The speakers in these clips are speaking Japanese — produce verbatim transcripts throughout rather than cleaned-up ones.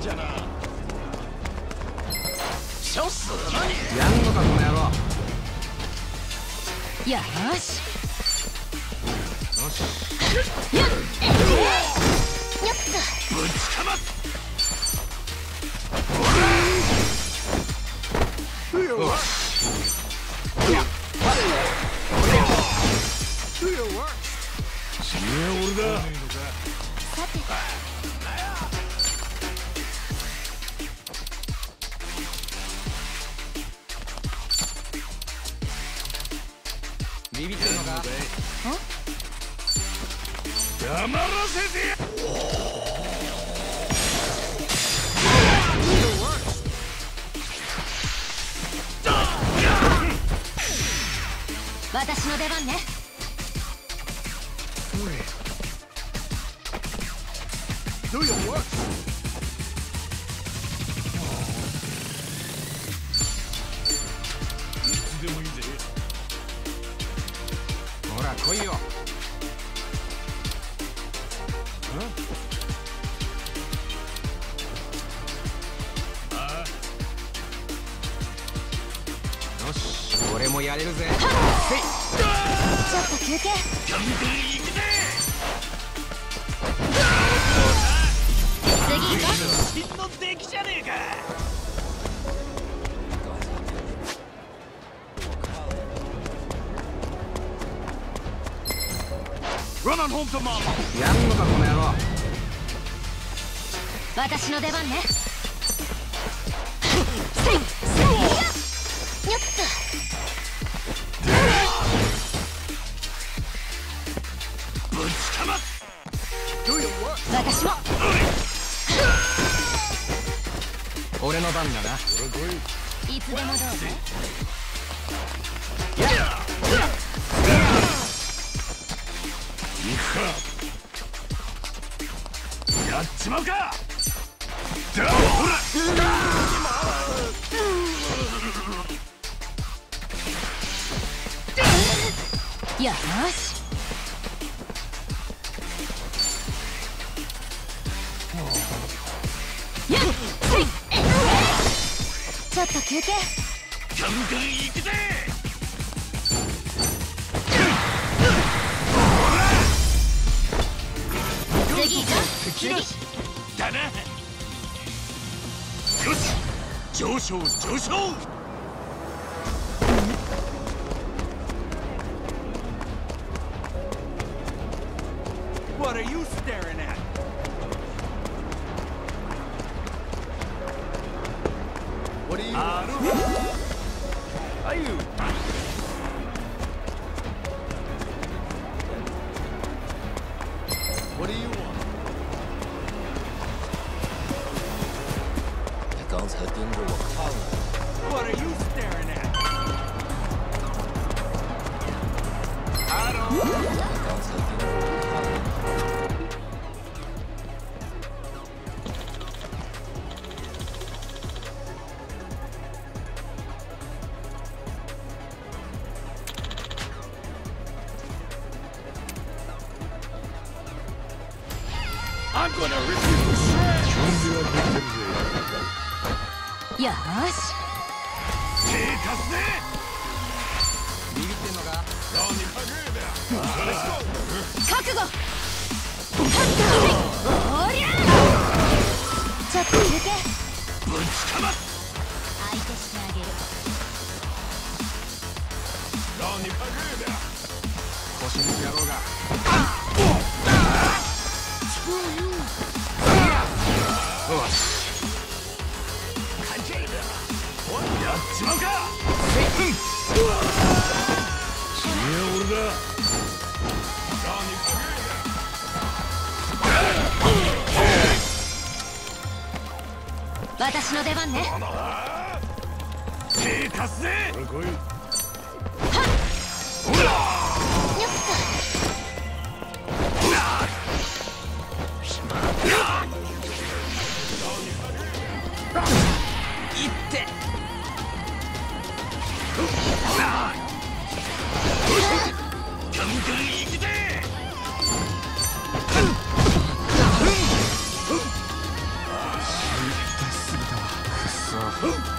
じゃな。ショスやんのかこの野郎。 よーしよし。 よっよっとぶちかまっ。次は俺だ。 さてビビってんのか。 黙らせてや。 私の出番ね。 Do your work. いつでもいいぜ。 ほら来いよ。 ああ。 よし、俺もやれるぜ。 ちょっと休憩。 ガンガン行くぜ。 次行こ真の出来じゃねえか。Run on home to mama. やんのかこの野郎。 う。私の出番ね。せいせいやよっぶちかまっ。Do your work. と私も俺の番だな。 いつでもどうぞ。 行くか。やっちまうか。だほら。 よーしやっせいちょっと休憩。 ガンガン行くぜ。 次行こう。次だな。よし、上昇上昇。What are you staring at? What are you? Are you? What do you want? 他刚才盯着我看了。 What are you staring at? I don't. 他刚才盯着我看了。 I'm gonna rip you to shreds. よーし手貸すぜ。 ビビってんのか。 覚悟。はっおりゃちょっと休憩。 ぶちかまっ。 相手してあげる。 腰抜く野郎が。よし。 やっちまうか。君は俺だ。 私の出番ね。 手貸すぜ。 よっいってガンガン行くぜ。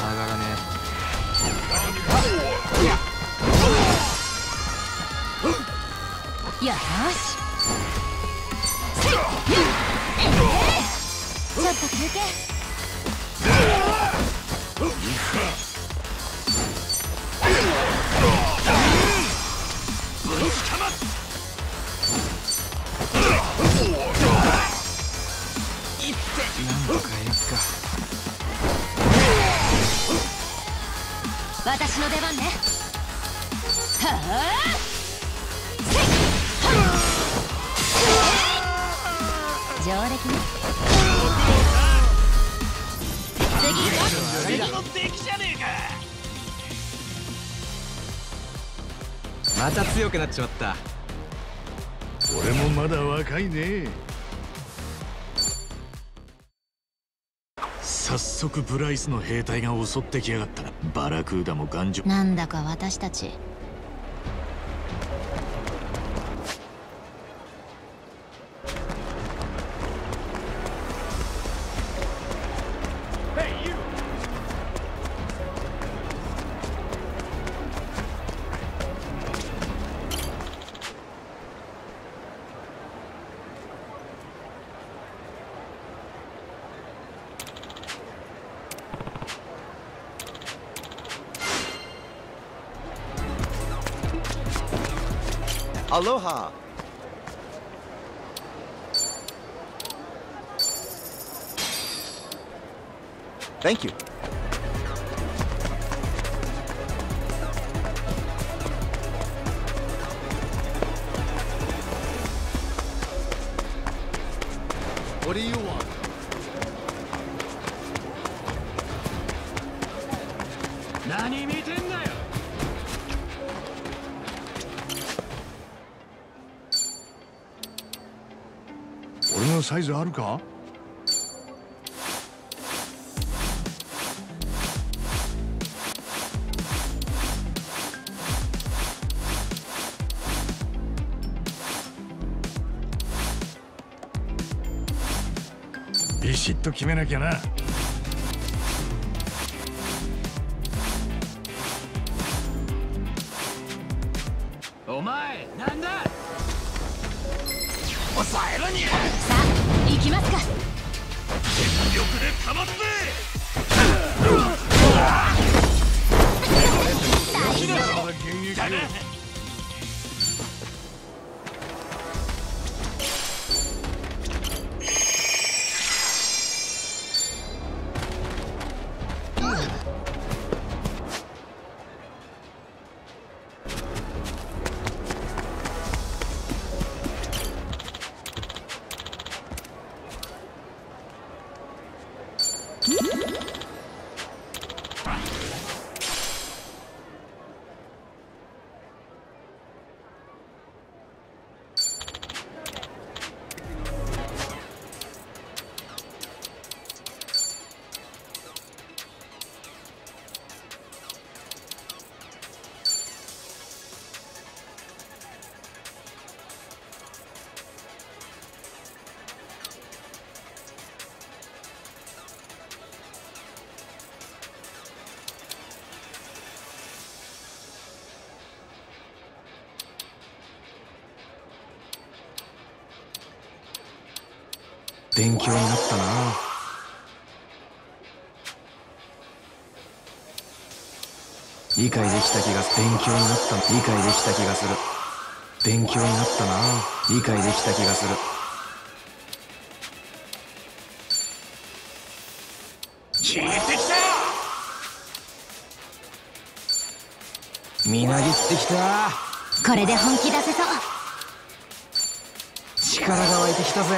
上がらねよしちょっと休憩。 なんとかやっか。 私の出番ね。はあ上出来ね。次次の敵じゃねえか。 また強くなっちまった。 俺もまだ若いね。早速ブライスの兵隊が襲ってきやがったな。バラクーダも頑丈。 なんだか私たち Aloha. Thank you. What do you want? 何見てんだよ。俺のサイズあるか？ビシッと決めなきゃな。お前なんだ。抑えろにゃ。 さあ行きますか。 全力でかまって。だな。 勉強になったな。理解できた気がする。勉強になった。理解できた気がする。勉強になったな。理解できた気がする。 消えてきた。 みなぎってきた。 これで本気出せそう。 力が湧いてきたぜ。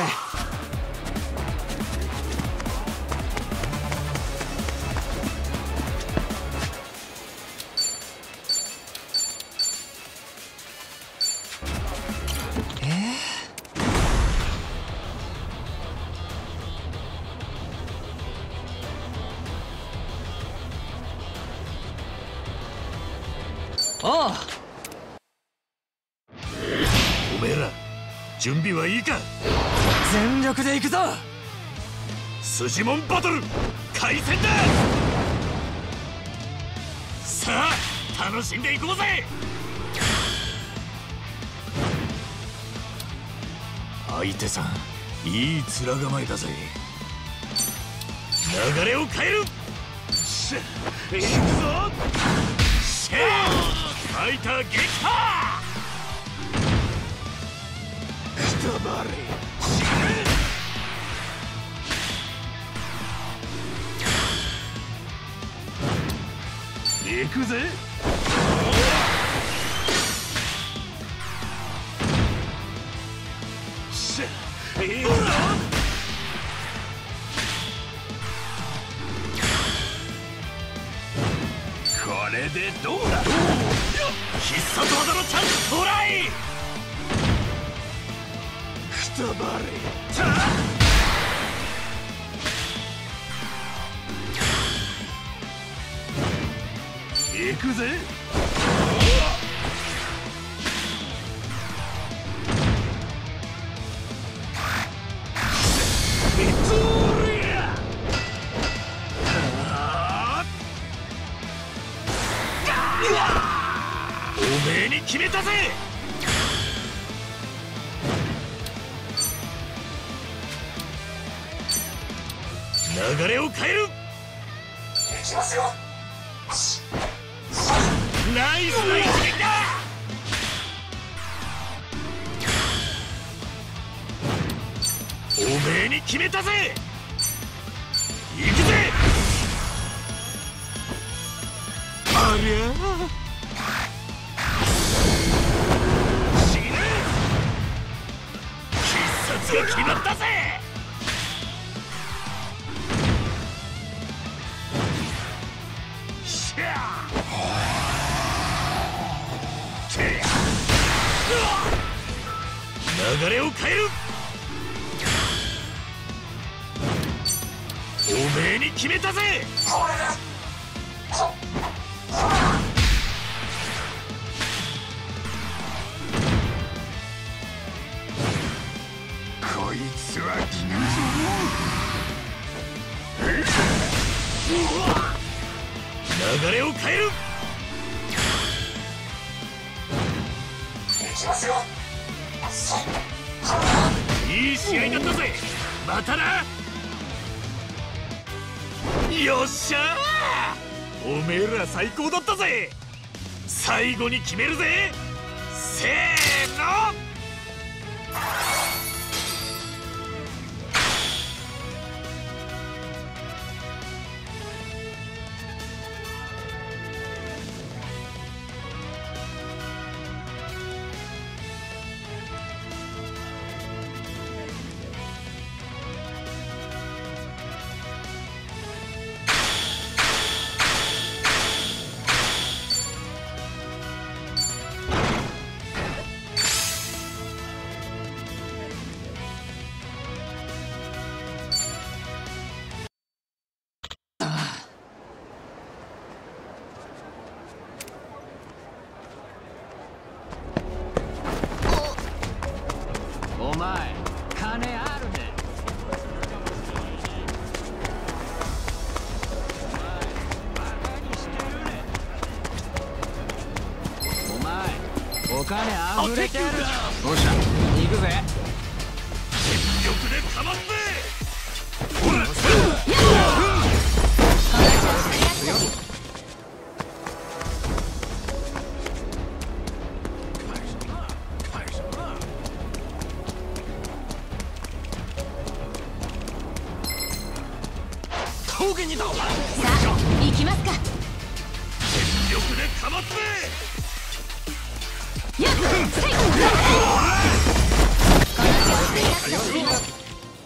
ああ。おめえら準備はいいか。 全力で行くぞ。 筋モンバトル開戦だ。 さあ楽しんでいこうぜ。相手さんいい面構えだぜ。流れを変える。しゃ行くぞ。しゃファイター撃破。くたばれ。死ね。行くぜ。しゃいいぞ。これでどうだ。必殺技のチャンストライ。くたばれ。さあ行くぜ。ビトリア。おめえに決めたぜ。流れを変える。行きますよ。ナイスな一撃だ。おめえに決めたぜ。行くぜ。ありゃ死ね。必殺が決まったぜ。しゃあ流れを変える。おめえに決めたぜ。こいつは気が流れを変える。いい試合だったぜ。またな。よっしゃー。おめえら最高だったぜ。最後に決めるぜ。せーの。 お前金あるね。お前お金あふれてる。どうした。行くぜ。 全力でかますぜ。ほら峠にだ。さあ行きますか。 全力でかますぜ。 やっ、せい。この調子でやっております。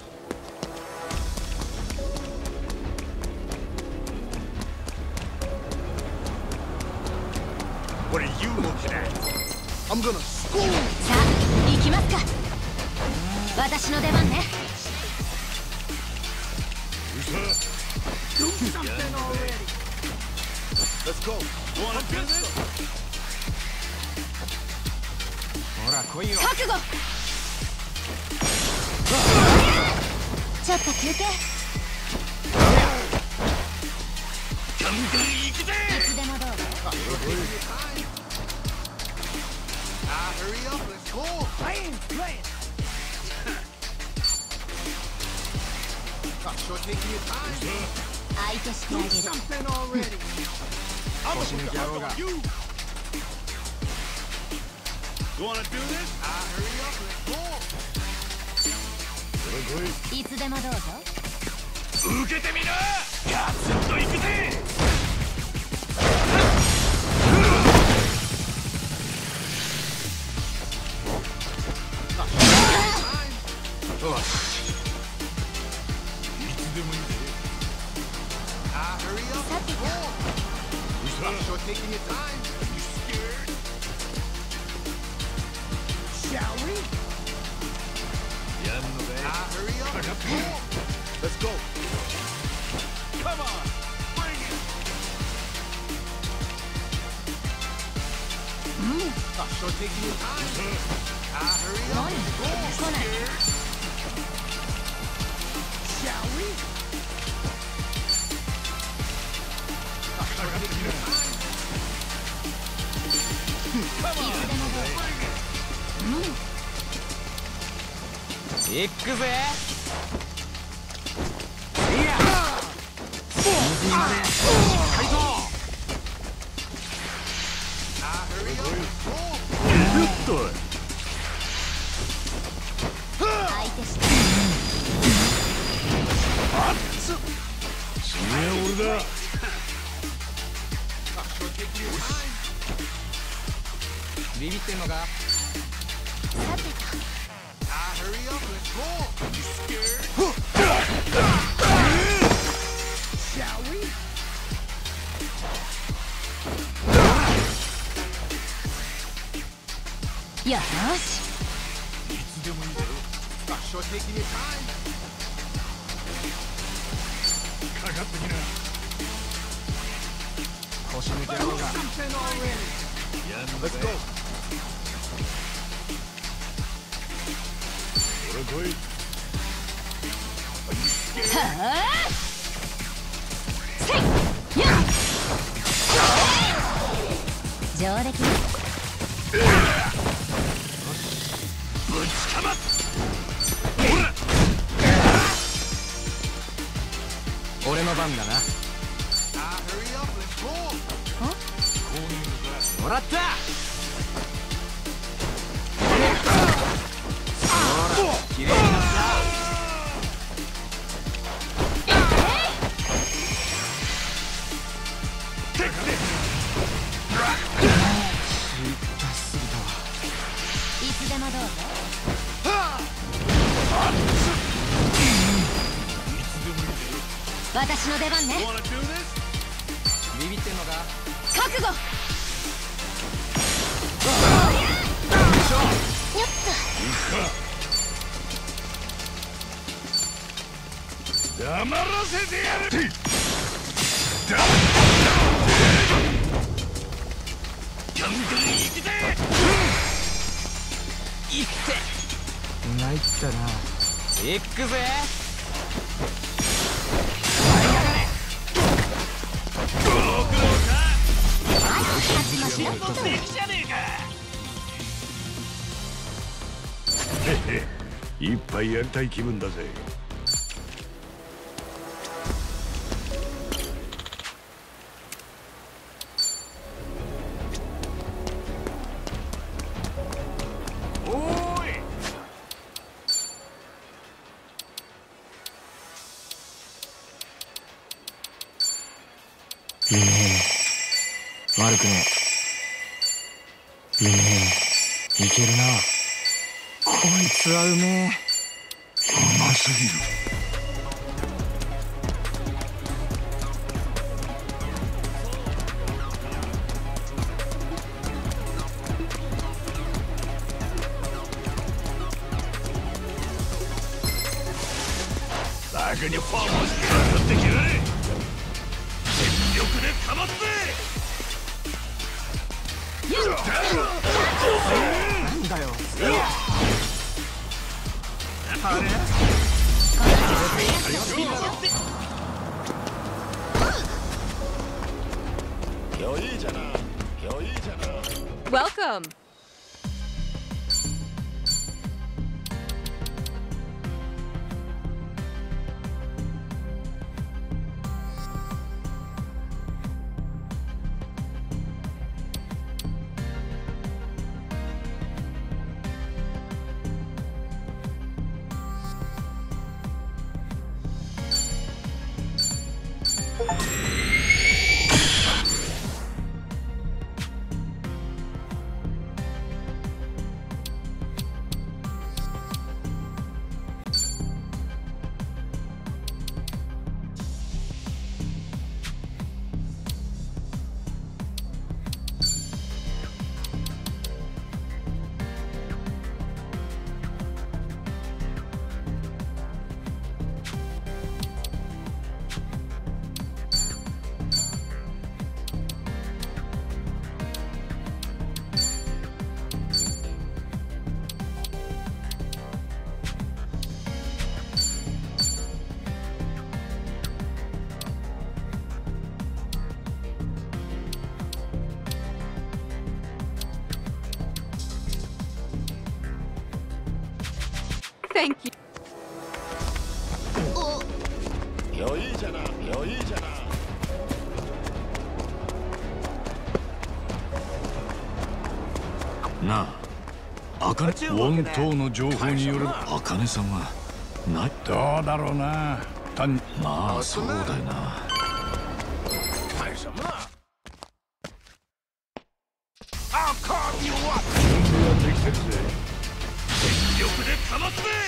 What are you looking at? I'm gonna score. さあ行きますか。私の出番ね。 Let's go. Wanna do this? ほら来いよ。 覚悟。ちょっと休憩。 ガンガン行くぜ。 いつでもどうぞ。 taking your time. 相手してあげ Do る。 something already. I'm gonna put the hurt on you. You wanna do this? Ah, hurry up, let's go. いつでもどうぞ。 受けてみな。ガツンといくぜ。よし。いつでもいいぜ。 Ah, hurry up, さて let's go. Stop short taking your time. You scared? Shall we? やんのかい。 Ah, hurry up, let's go. Let's go. Come on, bring it. Stop short taking your time. Ah, hurry up, let's go. 来ない。 Shall we? Stop short taking your time. Come on, bring it. 行くぜ。いや水にまでしっかりと。 Ah, hurry up, let's go. ゆっと。 相手して。 次は俺だ。 Stop short taking your time. ビビってんのか。 さてと。 Ah, hurry up, let's go. You scared? Shall we? よし。 いつでもいいぞ。 Stop short taking your time. かかってきな。 腰抜けやろう Do が。 something already. やんの Let's かい。 go. 俺来い。 はあ。せい。や。上出来。 ぶちかまっ。ほら。 俺の番だな。 Ah, hurry up, let's go. もらった。ほら、綺麗になった。 いつでもどうぞ。私の出番ね。 Wanna do this? ビビってんのか。 覚悟。よっ黙らせてやる。だ。ガンガン行くぜ。 いって参ったな。行くぜ。 ご苦労さ。 勝ちましょう。 できじゃねえか。へへ、いっぱいやりたい気分だぜ。おーい。 いいね。悪くねえ。いいね。いけるな。こいつはうめえ。 うますぎる。バカにフォームをしてかかってきやがれ。全力でかまって。 なんだよ。あれ。 余裕じゃな。余裕じゃな。 Welcome. Thank you. 良いじゃな、良いじゃな。 なあ、あかね、 本当の情報によればあかねさんはない。 どうだろうな。単まあそうだよな。 干什么？I'll carve you up。 準備はできてるぜ。 全力でかますぜ。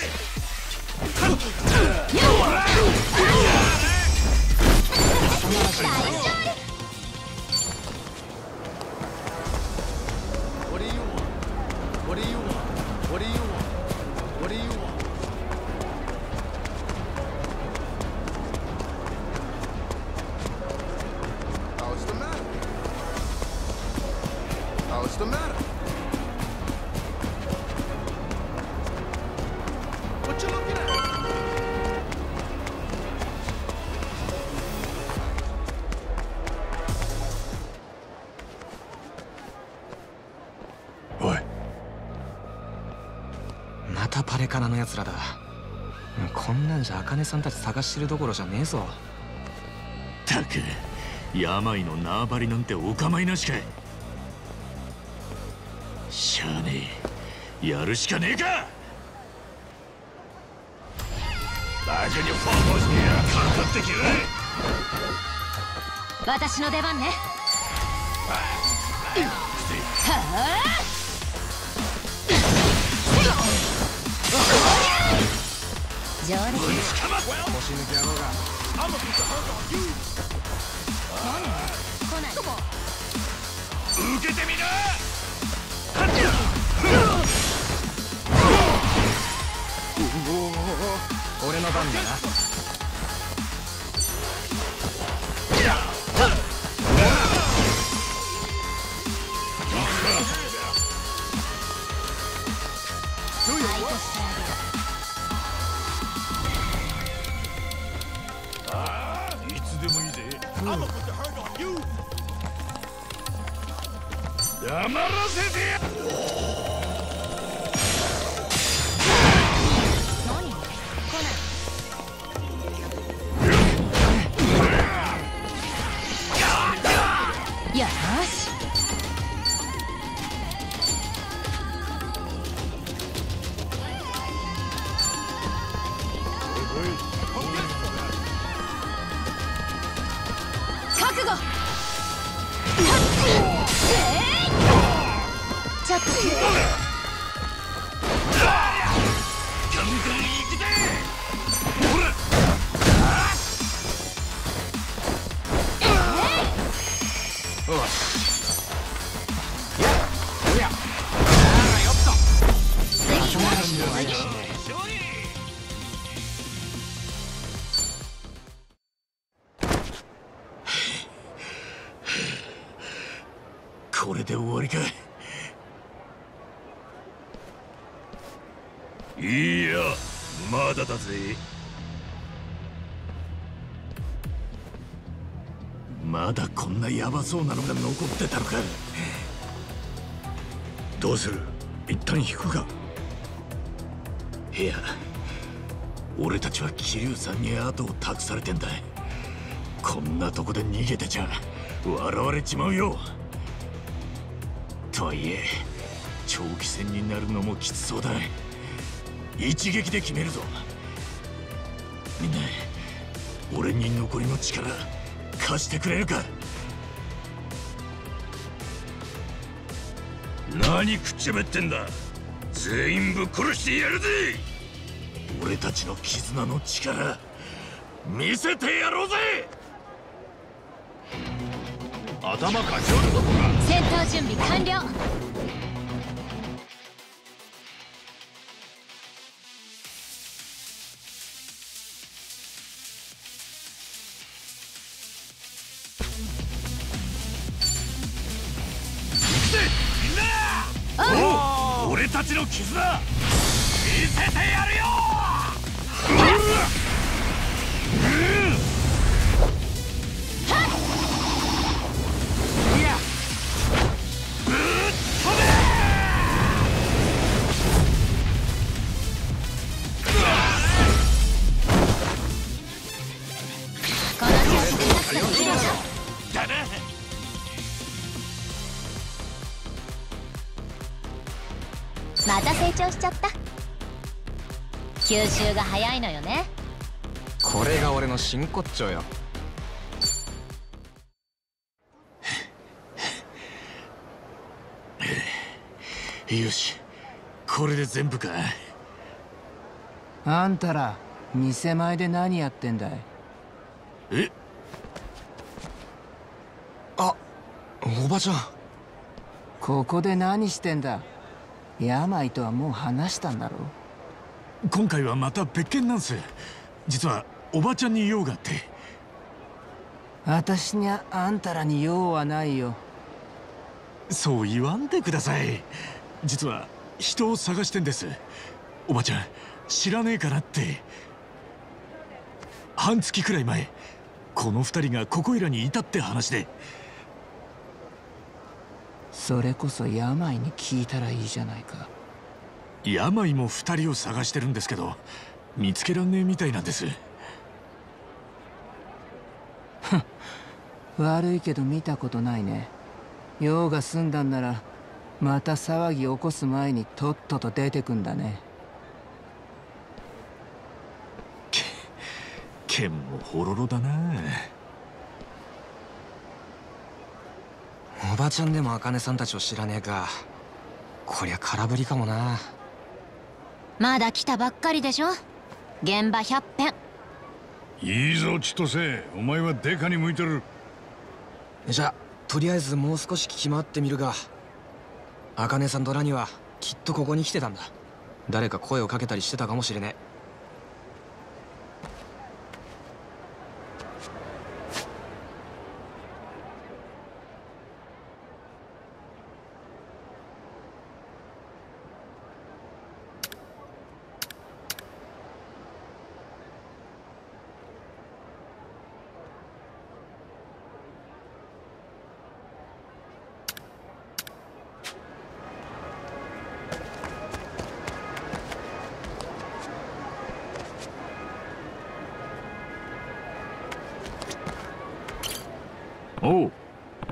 What do you want? What do you want? What do you want? What do you want? How's the matter? How's the matter? What you looking at? おい、 またパレカナのやつらだ。こんなんじゃアカネさんたち探してるどころじゃねえぞ。 たく、病の縄張りなんてお構いなしかい。しゃあねえ、やるしかねえか。バカにフォーボしてやかかってきや。 私の出番ね。はあ。上出来。 腰抜き野郎が。 I'm gonna put the hurt on you. 来ない。 受けてみな。 俺の番だな。 いつでもいいぜ。 I'm gonna put the hurt on you. 黙らせてや。 何？来ない。よし。覚悟。ちょっと。 ガンガン行くぜ。ほら。 おい。 これで終わりか。いや、まだだぜ。まだこんなヤバそうなのが残ってたのか。どうする？一旦引くか。いや、俺たちは桐生さんに後を託されてんだ。こんなとこで逃げてちゃ笑われちまうよ。とはいえ長期戦になるのもきつそうだ。一撃で決めるぞ。みんな俺に残りの力貸してくれるか。 何くっちゃべってんだ。全員ぶっ殺してやるぜ。 俺たちの絆の力見せてやろうぜ。 頭かち割るぞこら。 戦闘準備完了。 俺たちの絆見せてやるよ。 この調子でさっさと切ろう。 だな。 また成長しちゃった。吸収が早いのよね。 これが俺の真骨頂よ。 よし、これで全部か。 あんたら店前で何やってんだい。 え、 あ、おばちゃん。 ここで何してんだ。病とはもう話したんだろ。 今回はまた別件なんす。実はおばちゃんに用があって。 私にゃあんたらに用はないよ。 そう言わんでください。実は人を探してんです。おばちゃん知らねえかなって。半月くらい前この二人がここいらにいたって話で。 それこそ病に聞いたらいいじゃないか。 病も二人を探してるんですけど見つけらんねえみたいなんです。 悪いけど見たことないね。用が済んだんならまた騒ぎ起こす前にとっとと出てくんだね。 剣もほろろだな。 おばちゃんでも茜さんたちを知らねえか。こりゃ空振りかもな。 まだ来たばっかりでしょ。現場百遍。 いいぞ千歳、お前はデカに向いてる。 じゃあとりあえずもう少し聞き回ってみるが。茜さんとラニはきっとここに来てたんだ。誰か声をかけたりしてたかもしれねえ。 おう。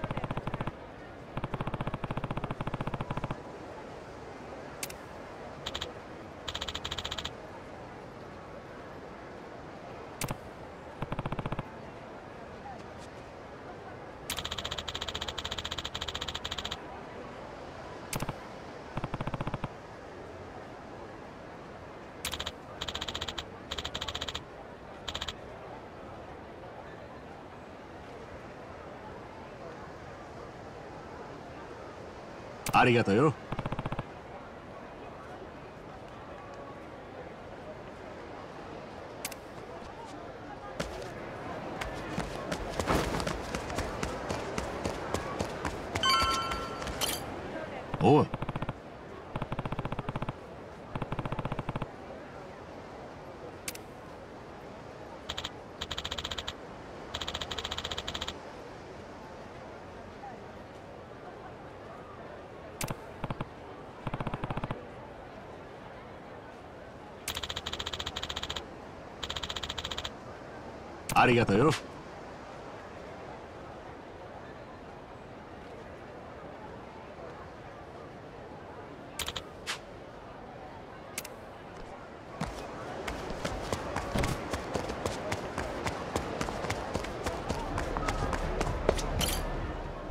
ありがとうよ。おい。ありがとうよ。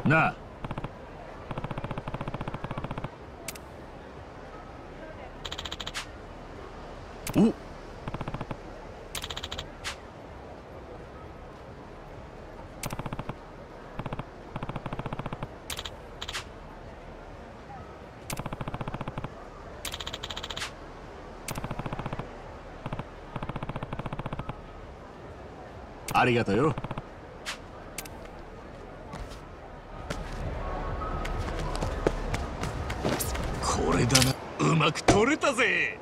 なあ。おっ、ありがとうよ。これだな、うまく取れたぜ。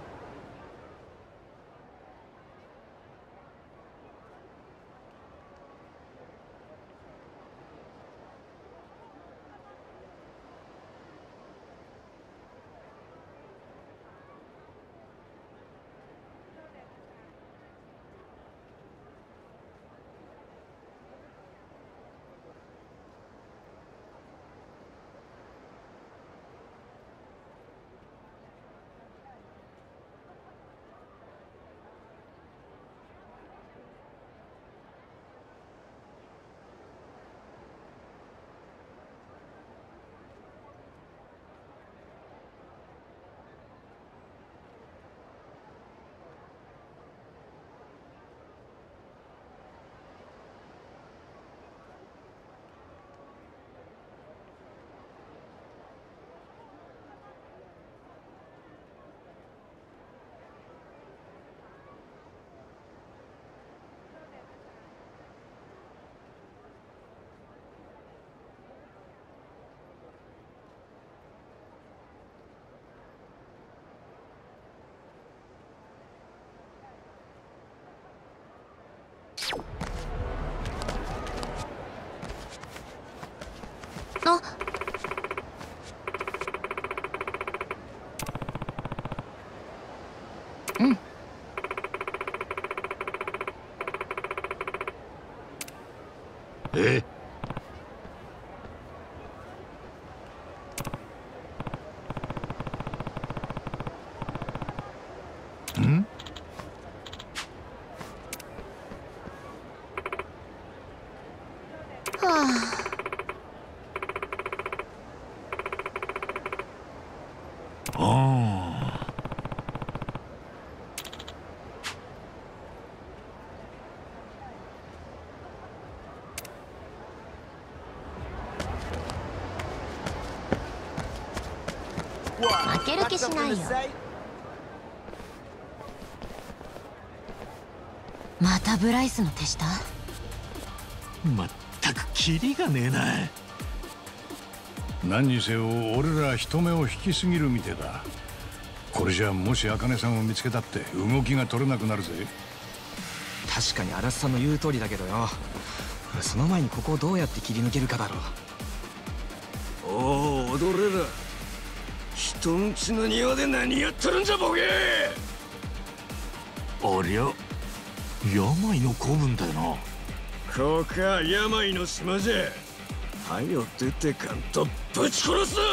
あ、うん。 え？ん？ はあ。負ける気しないよ。またブライスの手下？ まったくキリがねえな。 何にせよ俺ら人目を引きすぎるみてえだ。これじゃもし茜さんを見つけたって動きが取れなくなるぜ。 確かに嵐さんの言う通りだけどよ、その前にここをどうやって切り抜けるかだろう。 おお、踊れる。人んちの庭で何やってるんじゃボケ。ありゃ、病の子分だよな。ここは病の島じゃ。はよ出てかんとぶち殺す。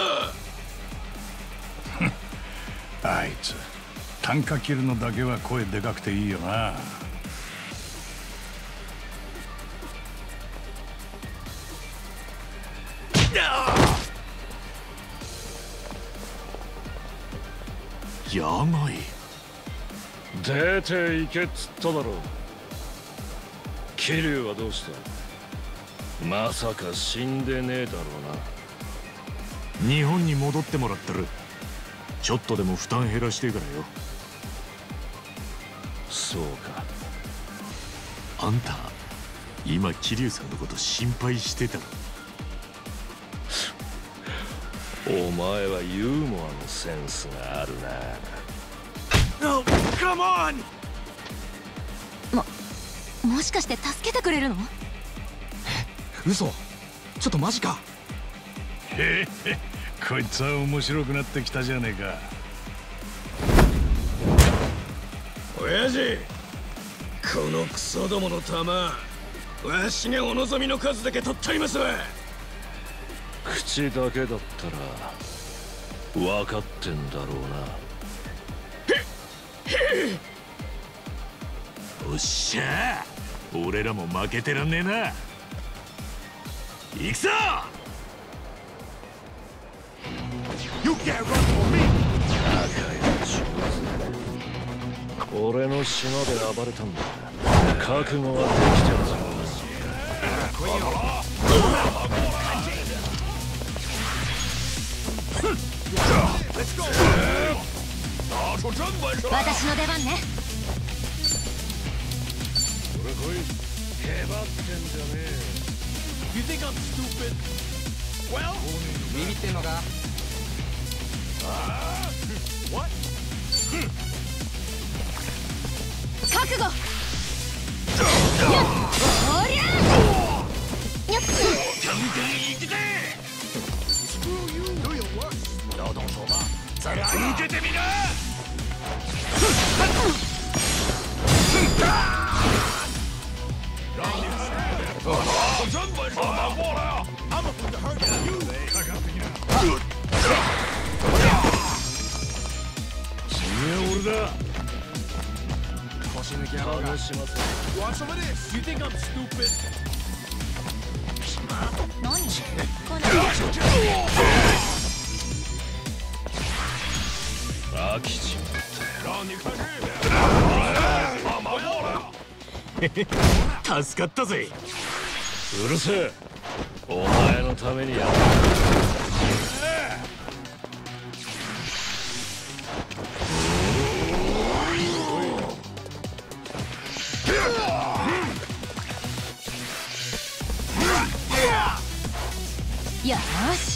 あいつ単価切るのだけは声でかくていいよな。 病。 出て行けっつっただろう。桐生はどうした？まさか死んでねえだろうな。 日本に戻ってもらってる。ちょっとでも負担減らしてからよ。 そうか。 あんた今桐生さんのこと心配してたろ。 お前はユーモアのセンスがあるな。 No, come on! も、もしかして助けてくれるの？ え、嘘？ちょっとマジか。 へへ、こいつは面白くなってきたじゃねえか。 親父、このクソどもの弾、わしがお望みの数だけ取ったりますわ。 口だけだったら分かってんだろうな。 おっしゃー、俺らも負けてらんねえな。行くぞ。 You can't run for me. 俺の島で暴れたんだ。覚悟はできてるぞ。 私の出番ね。 へばってんじゃねえ。 You think I'm stupid? Well, ビビってんのか。 what? 覚悟。やっおりゃやっ Screw you. Do your worst. 労働相場さらに受けてみな。 I'm a to hurt you. 次は俺だ。 腰抜き野郎が。 楽しませ。 Want some of this? You think I'm stupid? 何この飽きちまったよ。 助かったぜ。 うるせえ。お前のためにやった。 よーし。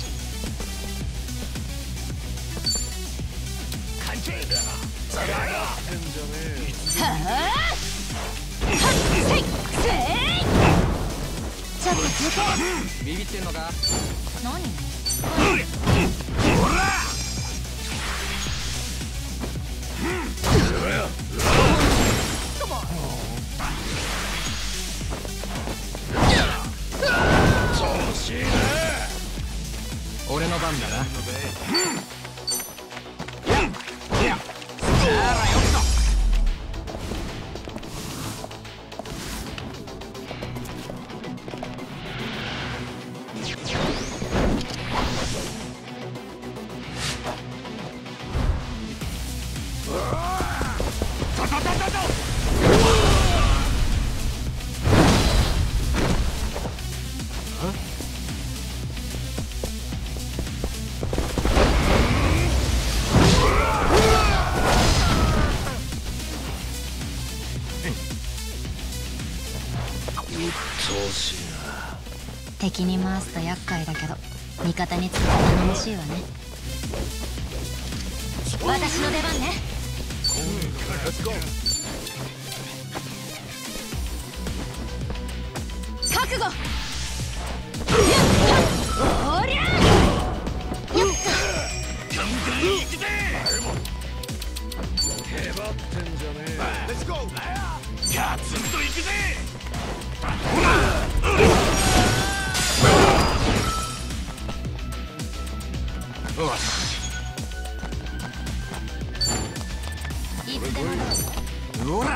はあ。はっせいせい。ちょっと休憩。 ビビってんのか。 何？ 俺の番だな。 敵に回すと厄介だけど味方につくと頼もしいわね。私の出番ね。覚悟。おりゃよっと。 へばってんじゃねえ。 Let's go. ガツンといくぜ。 よし。 いつでもどうぞ。 うおら。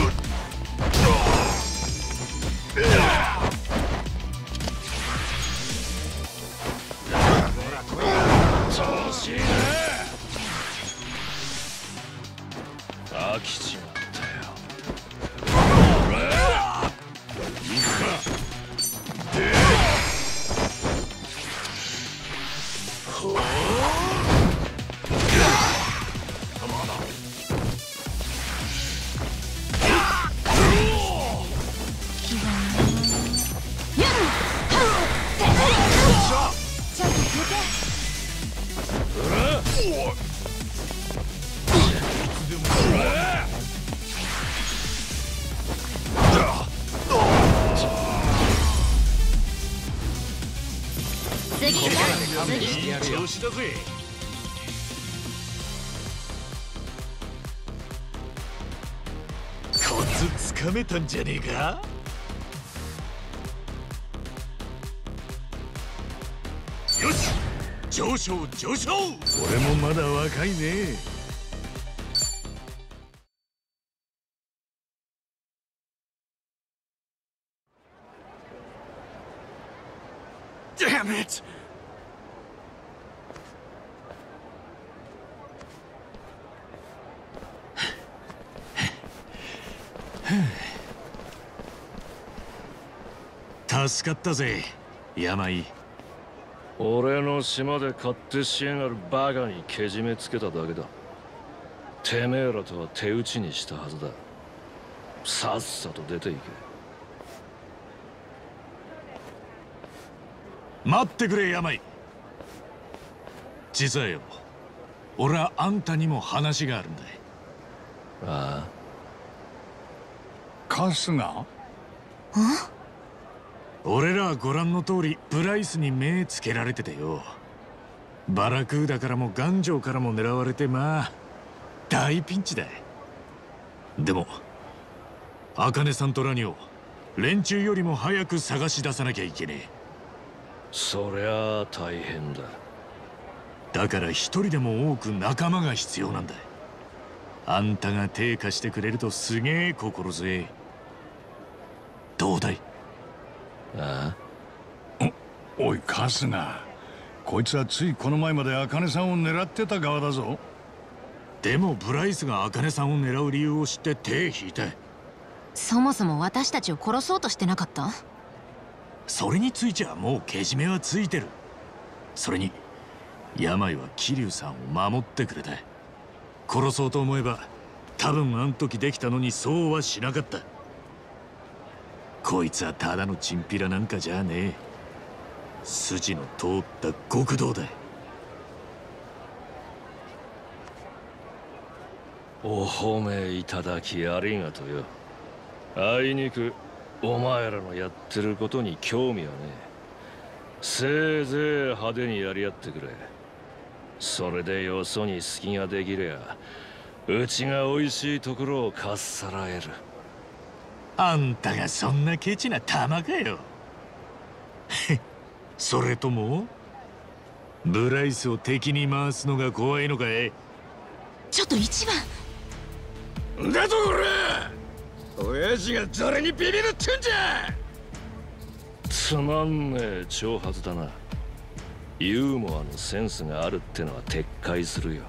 調子いいね。飽きちまったよ。俺行くか。でほう。 ちょっと休憩。次行こう。次。 いい調子だぜ。コツつかめたんじゃねえか。よし、上昇上昇。 俺もまだ若いね。 Damn it! 助かったぜ病。 俺の島で勝手しやがるバカにけじめつけただけだ。てめえらとは手打ちにしたはずだ。さっさと出ていけ。 待ってくれ病。実はよ、俺はあんたにも話があるんだ。 ああ、 春日。 俺らはご覧の通りブライスに目つけられててよ。バラクーダからも頑丈からも狙われて、まあ大ピンチだ。でも茜さんとラニを連中よりも早く探し出さなきゃいけねえ。 そりゃあ大変だ。 だから一人でも多く仲間が必要なんだ。あんたが手貸してくれるとすげえ心強え。どうだい？ ああ？お、おい春日、こいつはついこの前まで茜さんを狙ってた側だぞ。 でもブライスが茜さんを狙う理由を知って手引いた。 そもそも私たちを殺そうとしてなかった？ それについちゃもうけじめはついてる。それに病は桐生さんを守ってくれた。殺そうと思えば多分あん時できたのにそうはしなかった。こいつはただのチンピラなんかじゃねえ。筋の通った極道だ。 お褒めいただきありがとよ。あいにくお前らのやってることに興味はねえ。せいぜい派手にやり合ってくれ。それでよそに隙ができりゃうちが美味しいところをかっさらえる。 あんたがそんなケチな玉かよ。それともブライスを敵に回すのが怖いのかい？ ちょっと一番だとこれ、親父が誰にビビるってんじゃ。 つまんねえ挑発だな。ユーモアのセンスがあるってのは撤回するよ。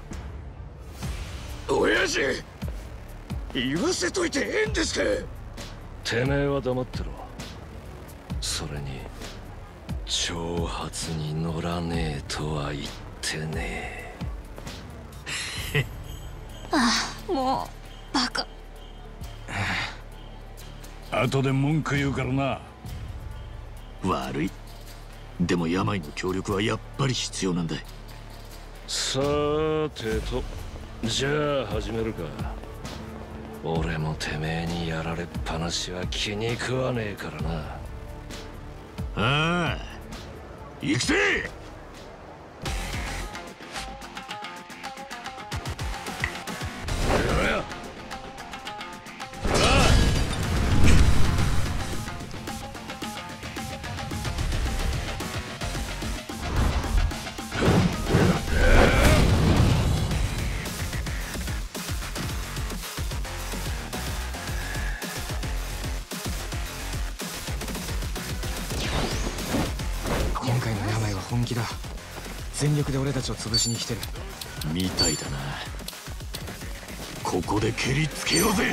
親父、言わせといてええんですか？ てめえは黙ってろ。それに挑発に乗らねえとは言ってねえ。 ああ、もうバカ。 後で文句言うからな。 悪い。でも病の協力はやっぱり必要なんだ。 さてと、じゃあ始めるか。俺もてめえにやられっぱなしは気に食わねえからな。 ああ、行くぜ。 今回の病は本気だ。全力で俺たちを潰しに来てるみたいだな。ここで蹴りつけようぜ。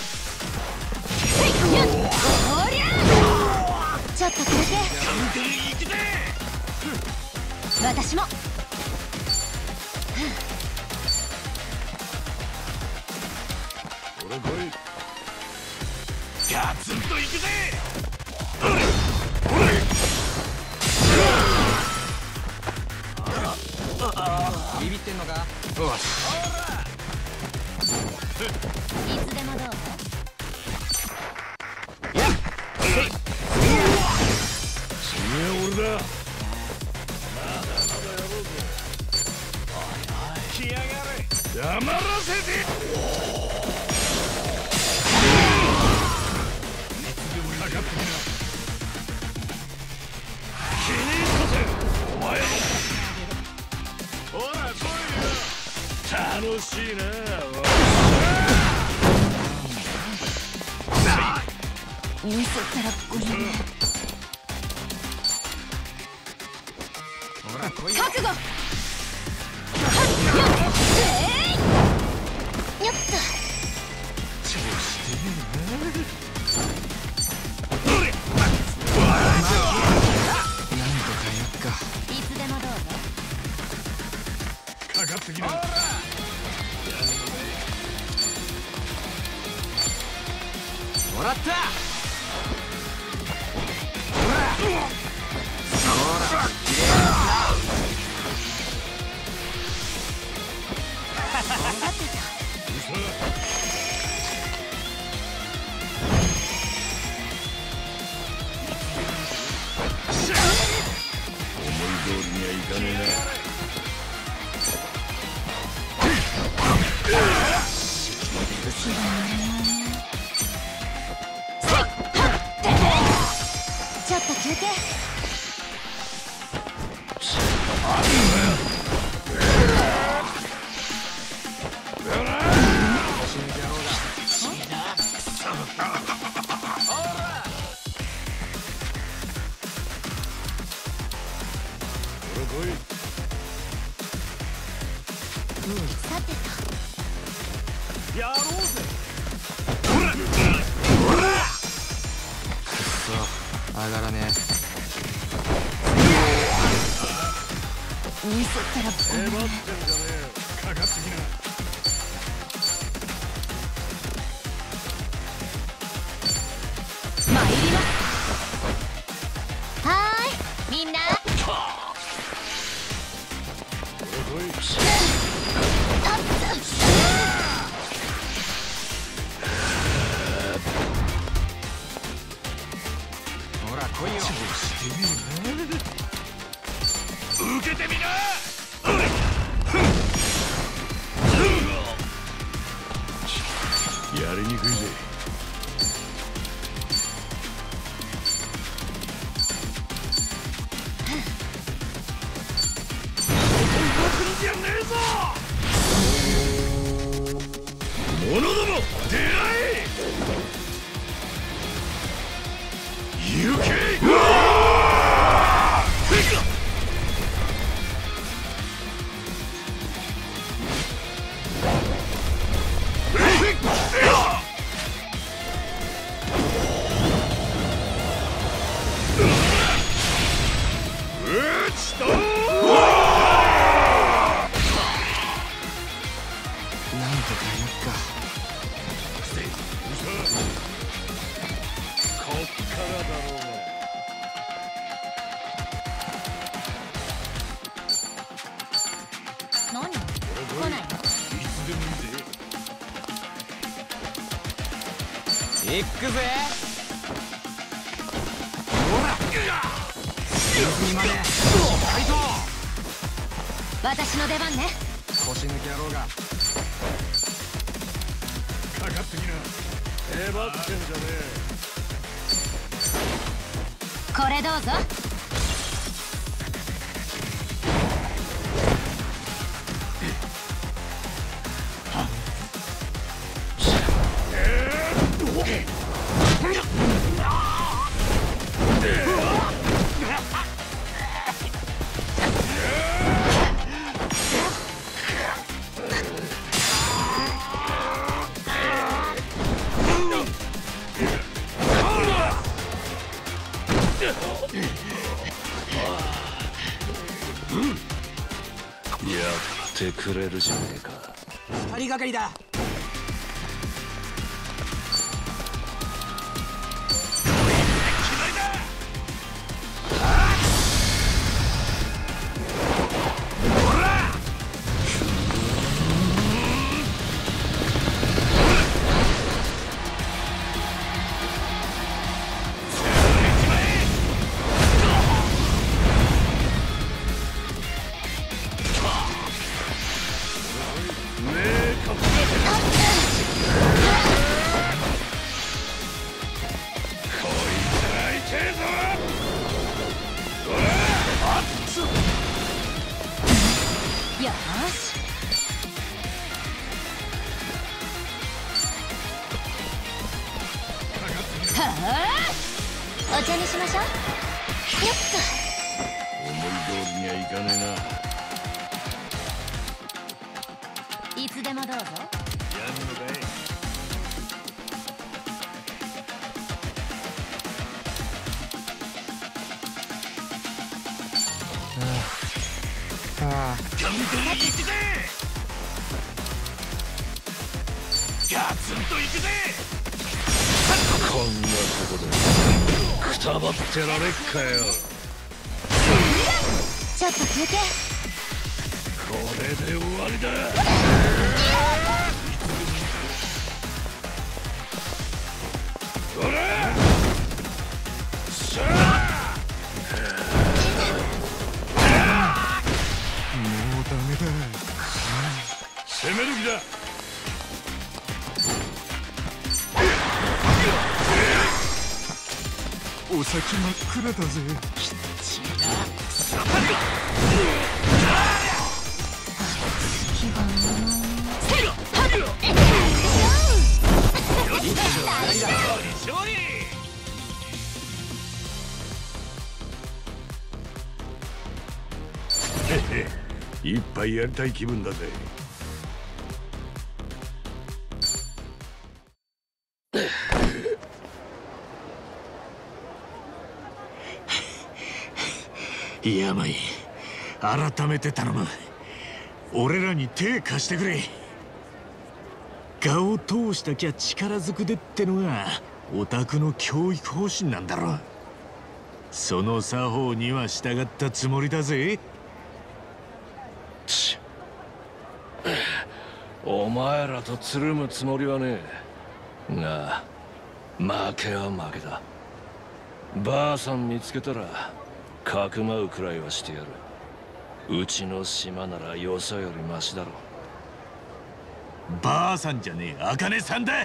ちょっと休憩。私も。 俺来い。ガツンと行くぜ。 ビビってんのか？よし。 いつでもどう？ 次は俺だ。黙らせて。かかってみな。気に入ったぜお前も。ほら来いよ。楽しいな。 見せたらごめんね。 ほら来いよ。 覚悟。よっと。 調子でねえな。 かねえな。 ちょっと休憩。さてとやろうぜ。 上がらねミスったらえばってんじゃねえよ。かかってきな。 参ります。はーいみんな。 ほら来いよ。 受けてみな。 やりにくいぜ。 じゃねえぞ。者ども出会え。行け。 何？来ないの？ 行くぜ。 私の出番ね。 腰抜き野郎が。 かかってきな。えばってんじゃねこれどうぞ。 え。やってくれるじゃねえか。 二人がかりだ。 よーし。はあ、お茶にしましょう。よっ思い通りにはいかねと。いつでもどうぞ。 えな。やんのかい。 ああ。 ガンガン行くぜ。ガツンと行くぜ。 こんなとこでくたばってられっかよ。 ちょっと休憩。 これで終わりだ。ほらさあめ時だ。 お先真っ暗だぜ。きっちりだ。さたり気がせろはるよ。よし勝利。 へへ、一杯やりたい気分だぜ。 病、改めて頼む。俺らに手貸してくれ。我を通したきゃ力ずくでってのがオタクの教育方針なんだろ。その作法には従ったつもりだぜ。 ちお前らとつるむつもりはねえが、負けは負けだ。ばあさん見つけたらかくまうくらいはしてやる。うちの島ならよそよりマシだろ。 ばあさんじゃねえ、茜さんだ。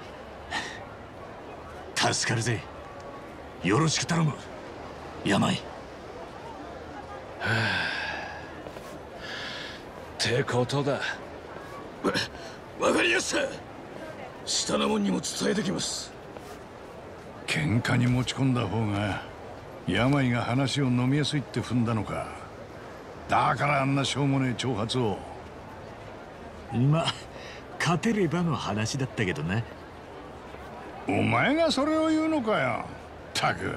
助かるぜ。よろしく頼む、病。 ってことだ。 わ、わかりやした。下の者にも伝えてきます。 喧嘩に持ち込んだ方が病が話を飲みやすいって踏んだのか。だからあんなしょうもねえ挑発を。 まあ勝てればの話だったけどな。 お前がそれを言うのかよ。ったく。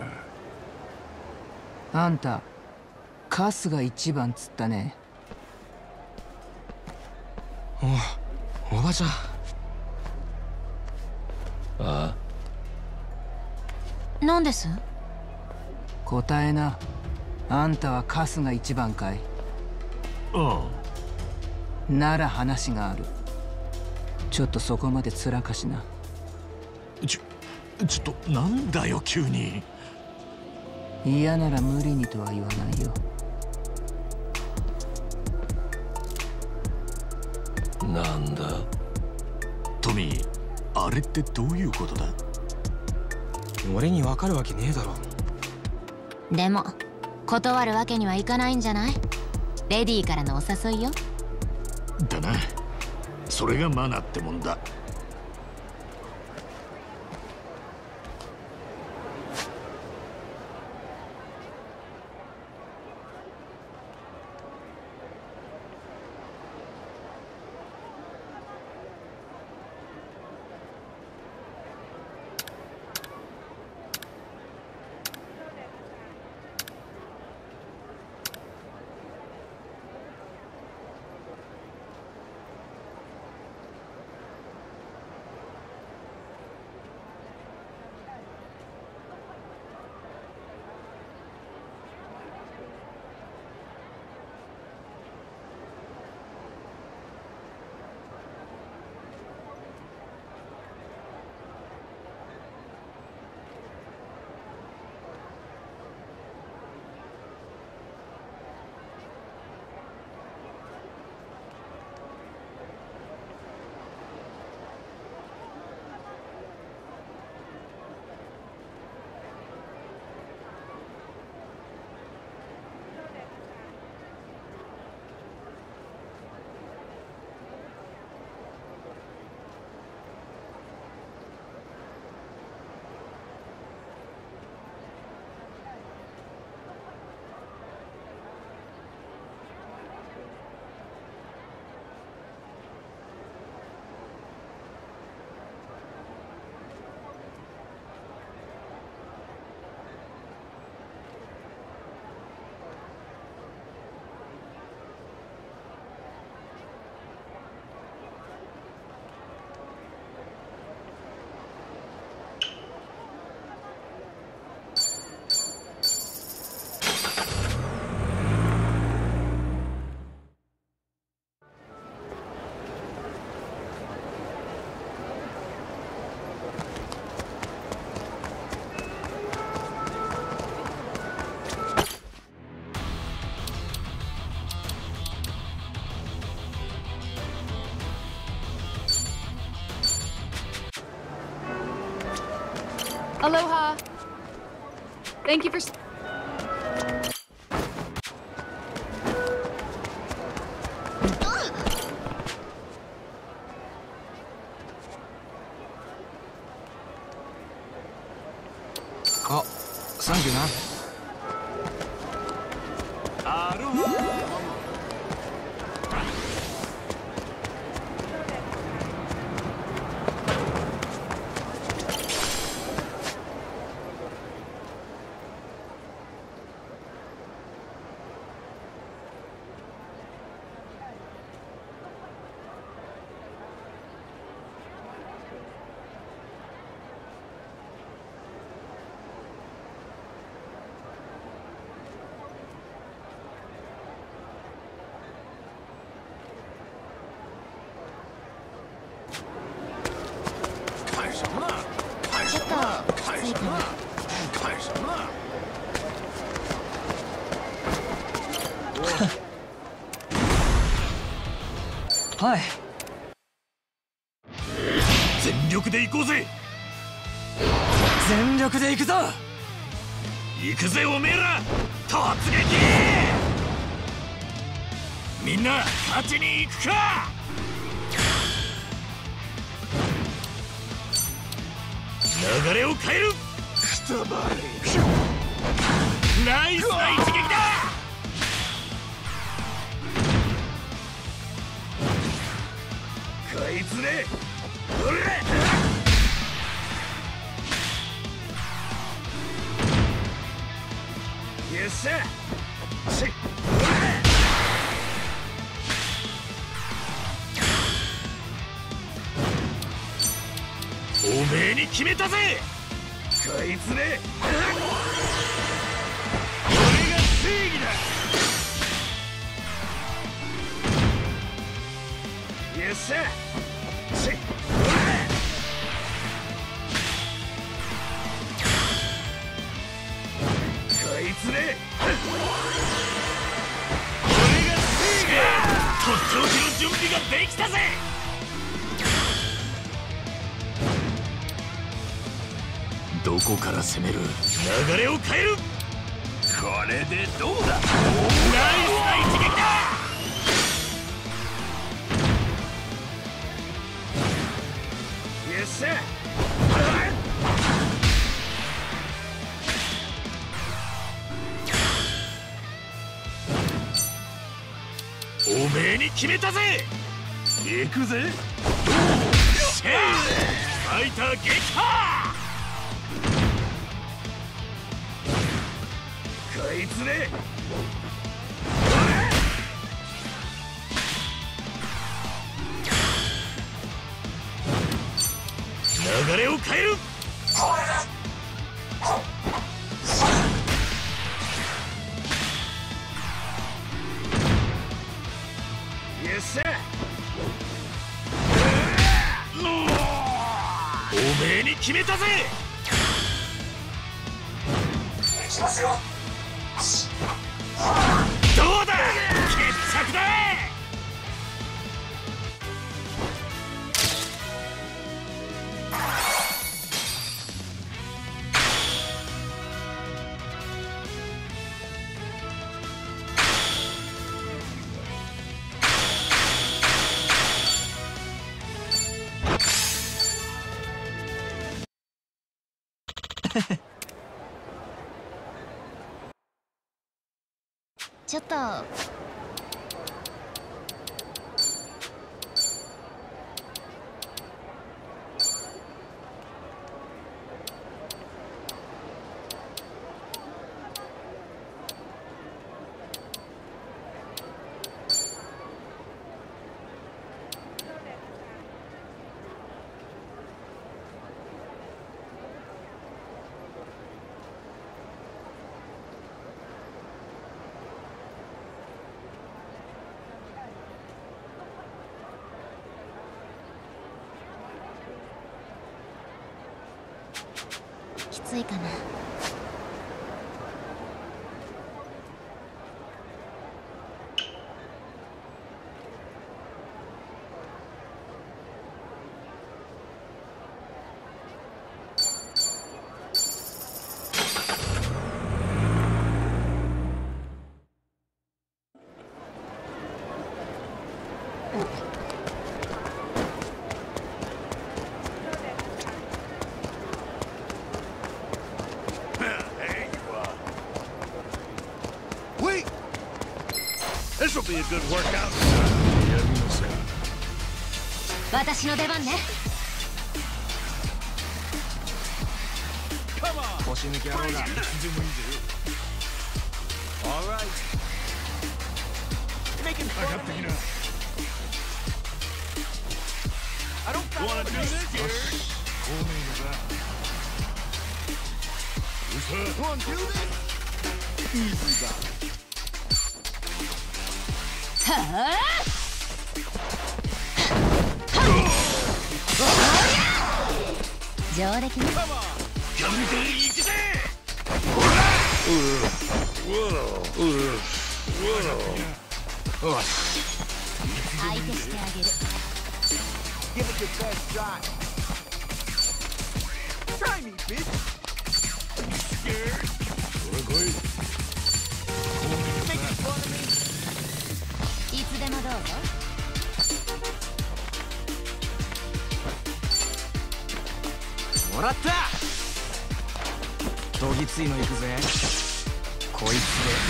あんたカスが一番つったね。 おおばちゃん。 あなんです？ 答えな。あんたはカスが一番かい？ ああ。なら話がある。ちょっとそこまでつらかしな。 ちょちょっとなんだよ急に。 嫌なら無理にとは言わないよ。 なんだトミー、あれってどういうことだ？ 俺にわかるわけねえだろ。 でも断るわけにはいかないんじゃない？レディーからのお誘いよ。 だな、それがマナーってもんだ。 Aloha. Thank you for. あ、サンキューな。 ちょっときついかな。 はい。 全力で行こうぜ。 全力で行くぞ。 行くぜおめえら、突撃。みんな勝ちに行くか。流れを変える。ナイスな一撃だ。こいつね、ほら。よっしゃ。しっ、ほら。おめえに決めたぜ。こいつね、これが正義だ。よっしゃ。しっ、ほら。こいつね、これが正義だ。とっておきの準備ができたぜ。どこから攻める。流れを変える。これでどうだ。ナイスな一撃だ。よっしゃ。おめえに決めたぜ。行くぜ。シェイファイター撃破。こいつね、流れを変える。よっしゃ。おめえに決めたぜ。どうだ、決着だ。 ちょっと。きついかな。 This'll be a good workout. やりますか。 私の出番ね。 腰抜き野郎が。 All right. Making かかってきな。 I don't wanna do this here. 孔明のだ。う Wanna do this? Easy guy. はあ。上出来ね。 ガンガン行くぜ。 相手してあげる。 Give it your best shot. Try me, bitch. Scared? おい来い。 Making fun of me? いつでもどうぞ。 もらった。どぎついの行くぜ。こいつで。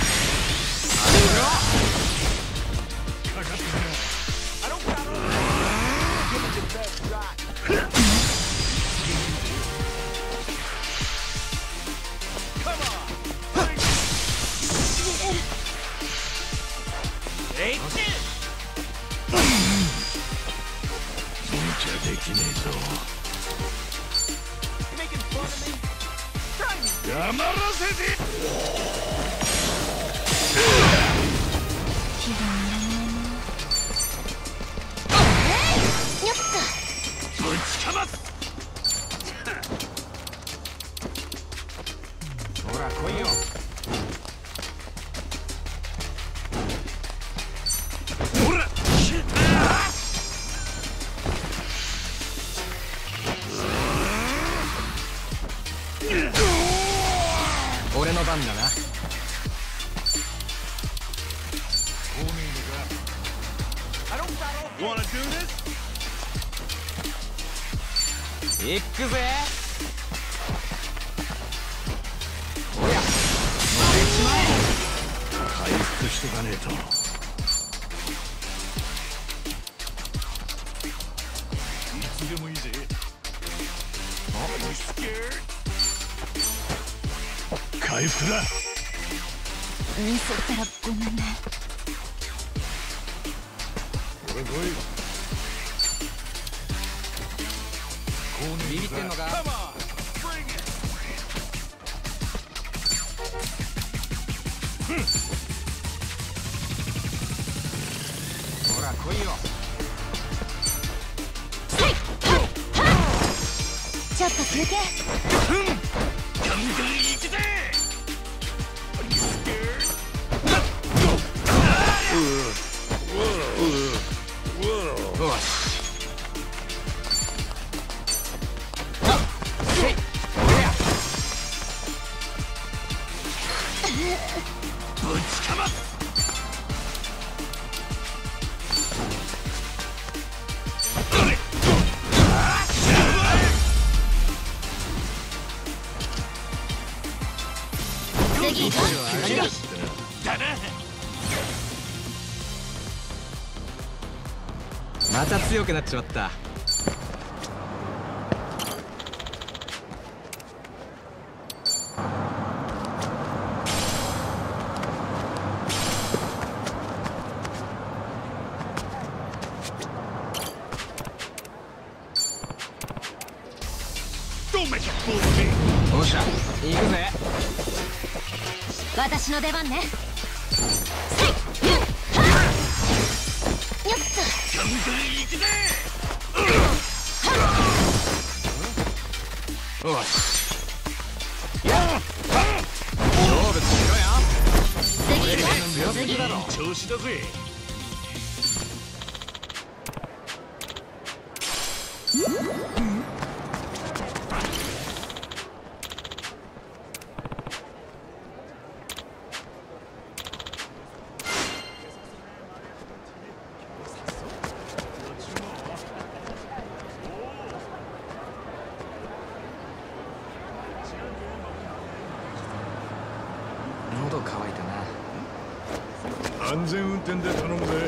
かかってきな。 I don't got all. Give it your best shot. Come on. Hey, 無茶できねえぞ。 making fun of me? Try me. 黙らせて。 気が乗らないな。よっと。 ぶちかます。 ほら来いよ。 ほら。 俺の番だな。 I don't got all. Wanna do this? 行くぜ。おや。 回復しとかねえと。いつでもいいぜ。回復だ。 ミスったらごめんね。 おい来い。 ビビってんのか。 Come on. Bring it. ほら来いよ。 ちょっと休憩。 ガンガン行くぜ。 よし。 ぶちかます。 次行こだな。 また強くなっちまった。 Don't make a fool of me. おっしゃ、行くぜ。 う。私の出番ね。せい。よっと。 ガンガン行くぜ。 よし。勝負しろよ。 次行こう。次。 調子だぜ。 喉乾いたな。 安全運転で頼むぜ。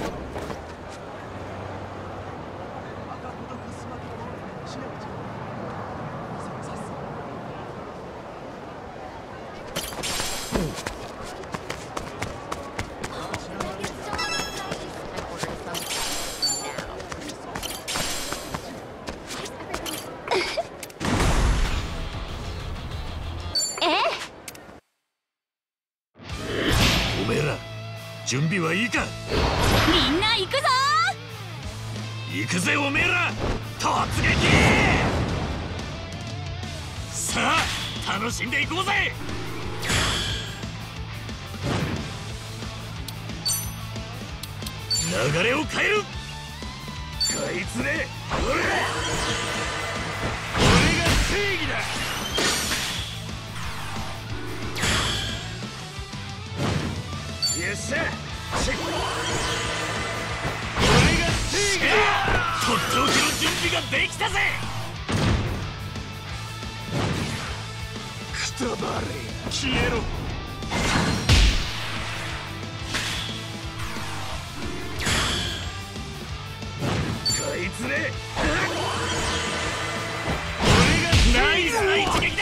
おめえら準備はいいか。 みんな行くぞ行くぜおめえら、突撃。さあ楽しんでいこうぜ。流れを変える。こいつね、ほらこれが正義だ。よっしゃ、これが正義だ。とっておきの準備ができたぜ。くたばれ、消えろ。こいつね、これがナイスな一撃だ。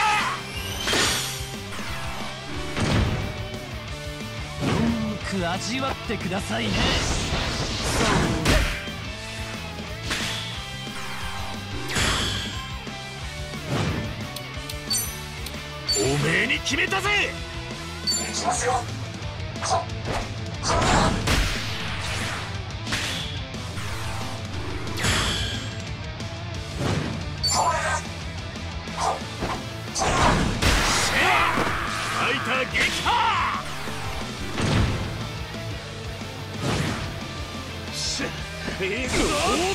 よく味わってくださいね。 おめえに決めたぜ。しますよ。ファイター撃破。しゃ、行くぞ。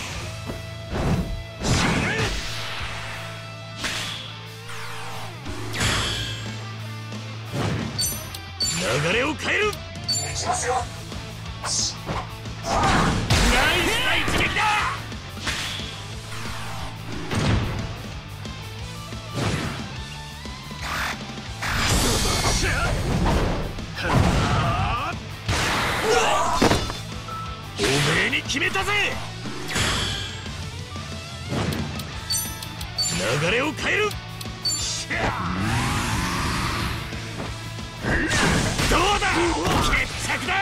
流れを変える。しますよ。ナイスな一撃だ。おめえに決めたぜ。流れを変える。どうだ、決着だ。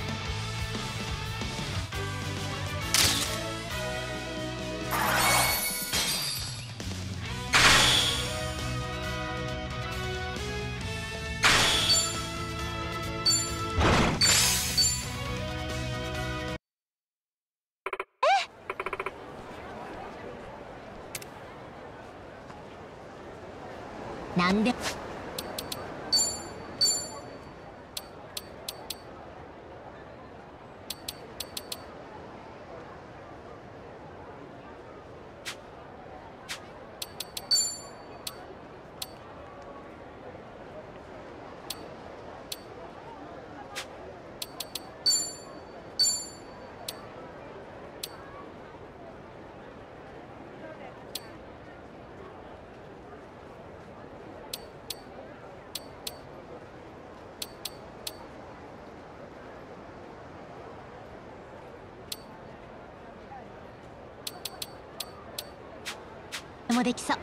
なんでもできそう。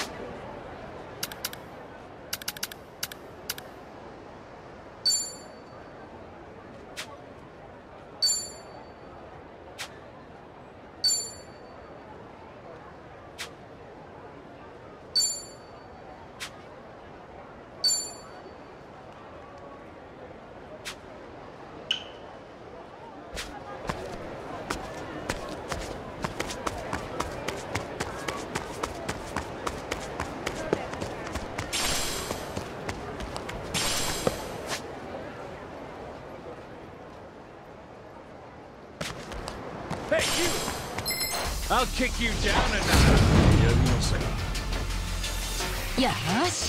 Hey, you! I'll kick you down a notch. やりなさい。 よーし。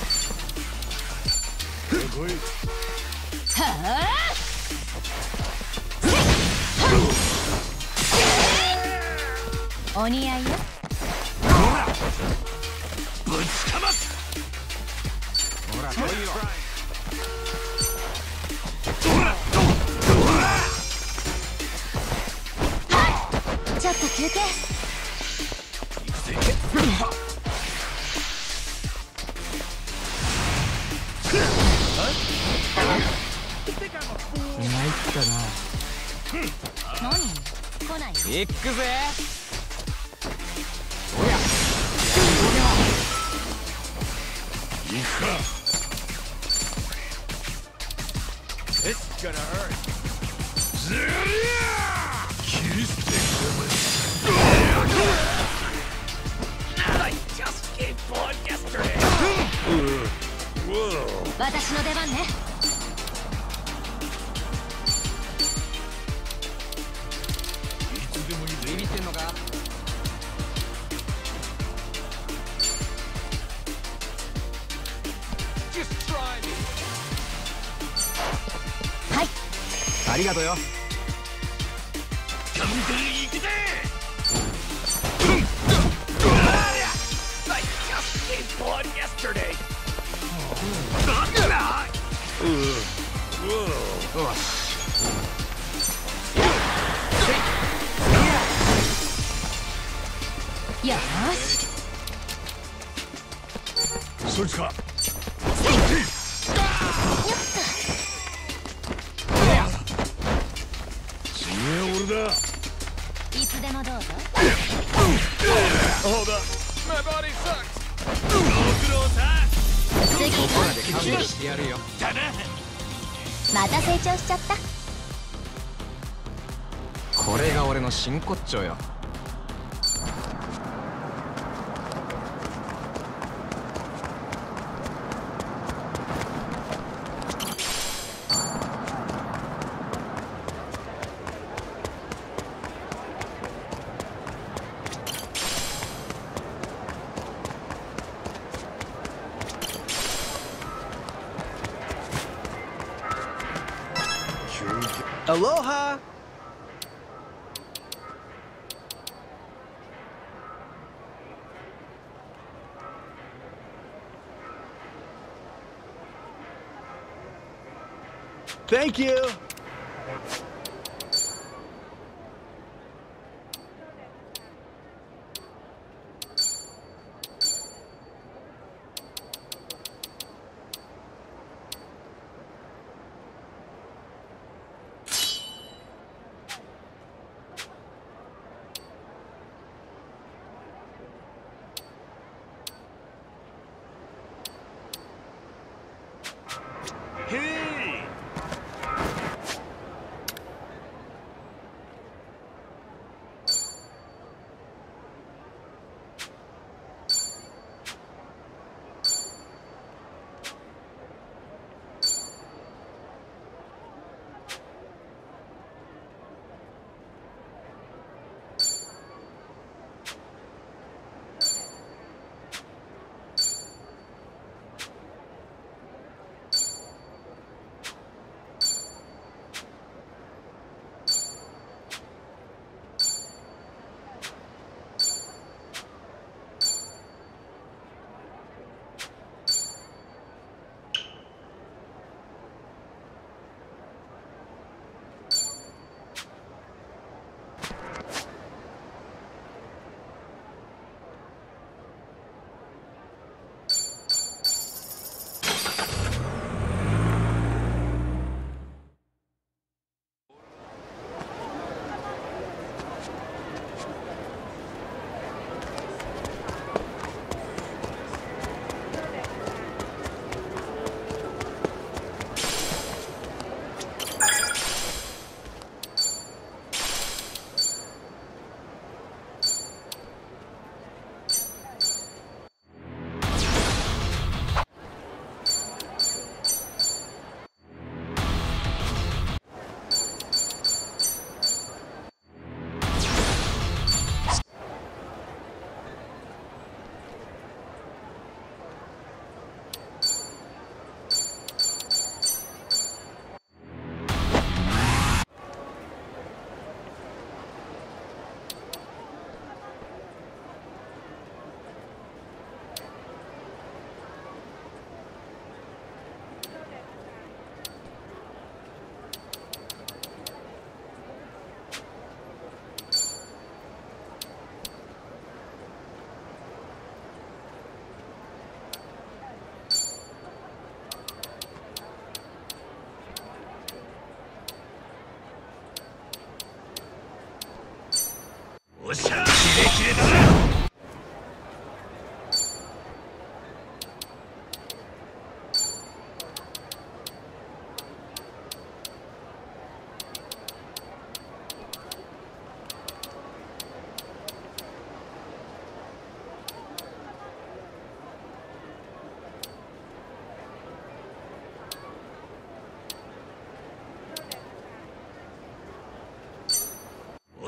来い。 はあ。お似合いよ。 ぶちかます。ほら、ほら。 休憩。 参ったな。 何？来ないよ。 行くぜ。おや。 行くか。 This is gonna hurt. ずりゃ切り捨てくれ。 私の出番ね。 ビビってんのか。 はい。 ありがとよ。 ガンガン行くぜ。 よーし。 そいつか。次は俺だ。 いつでもどうぞ。 Hold up. My body sucks. 次ここらで勘弁してやるよ。 また成長しちゃった。 これが俺の真骨頂よ。 Aloha. Thank you.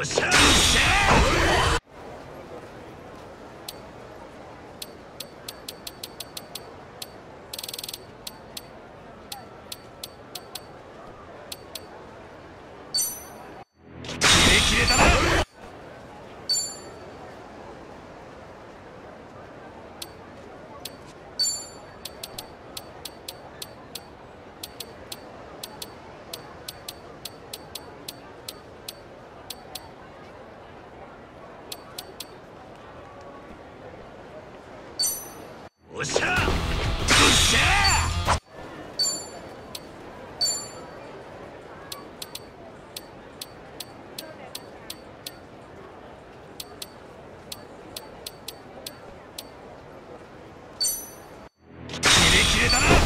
しゃおっしゃキレキレだな。おっしゃおっしゃキレキレだな。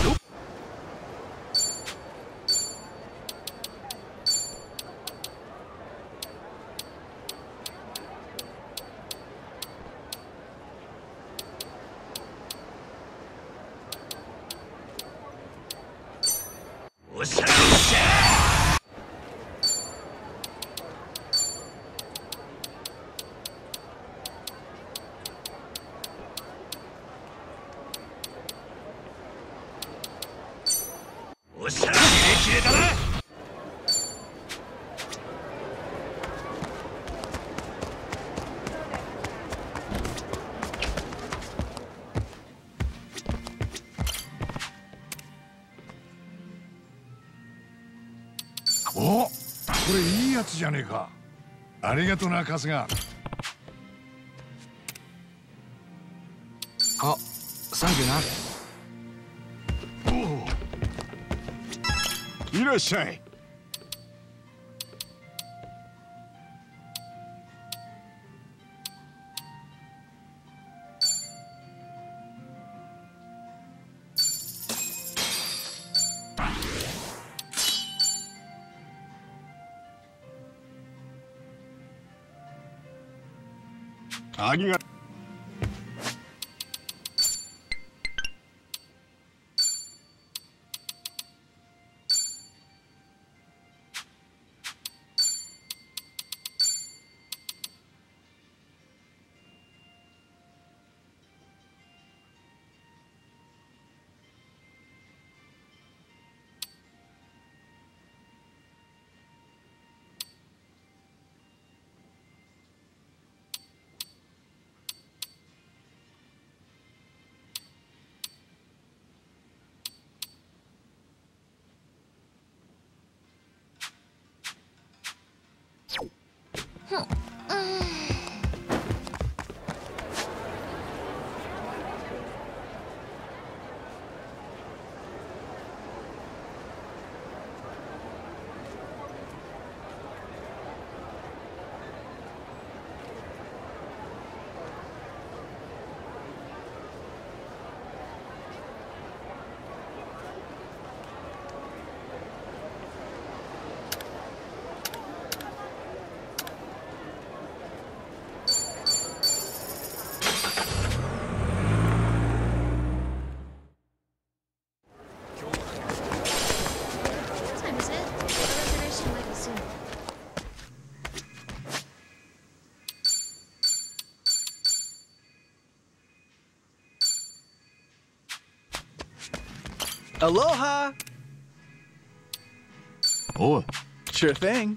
おっしゃおっしゃおっしゃキレキレだな。 お、これいいやつじゃねえか。ありがとな、春日。 あ、サンキューな。 いらっしゃい。ありがとう。 Aloha! おい、 Sure thing.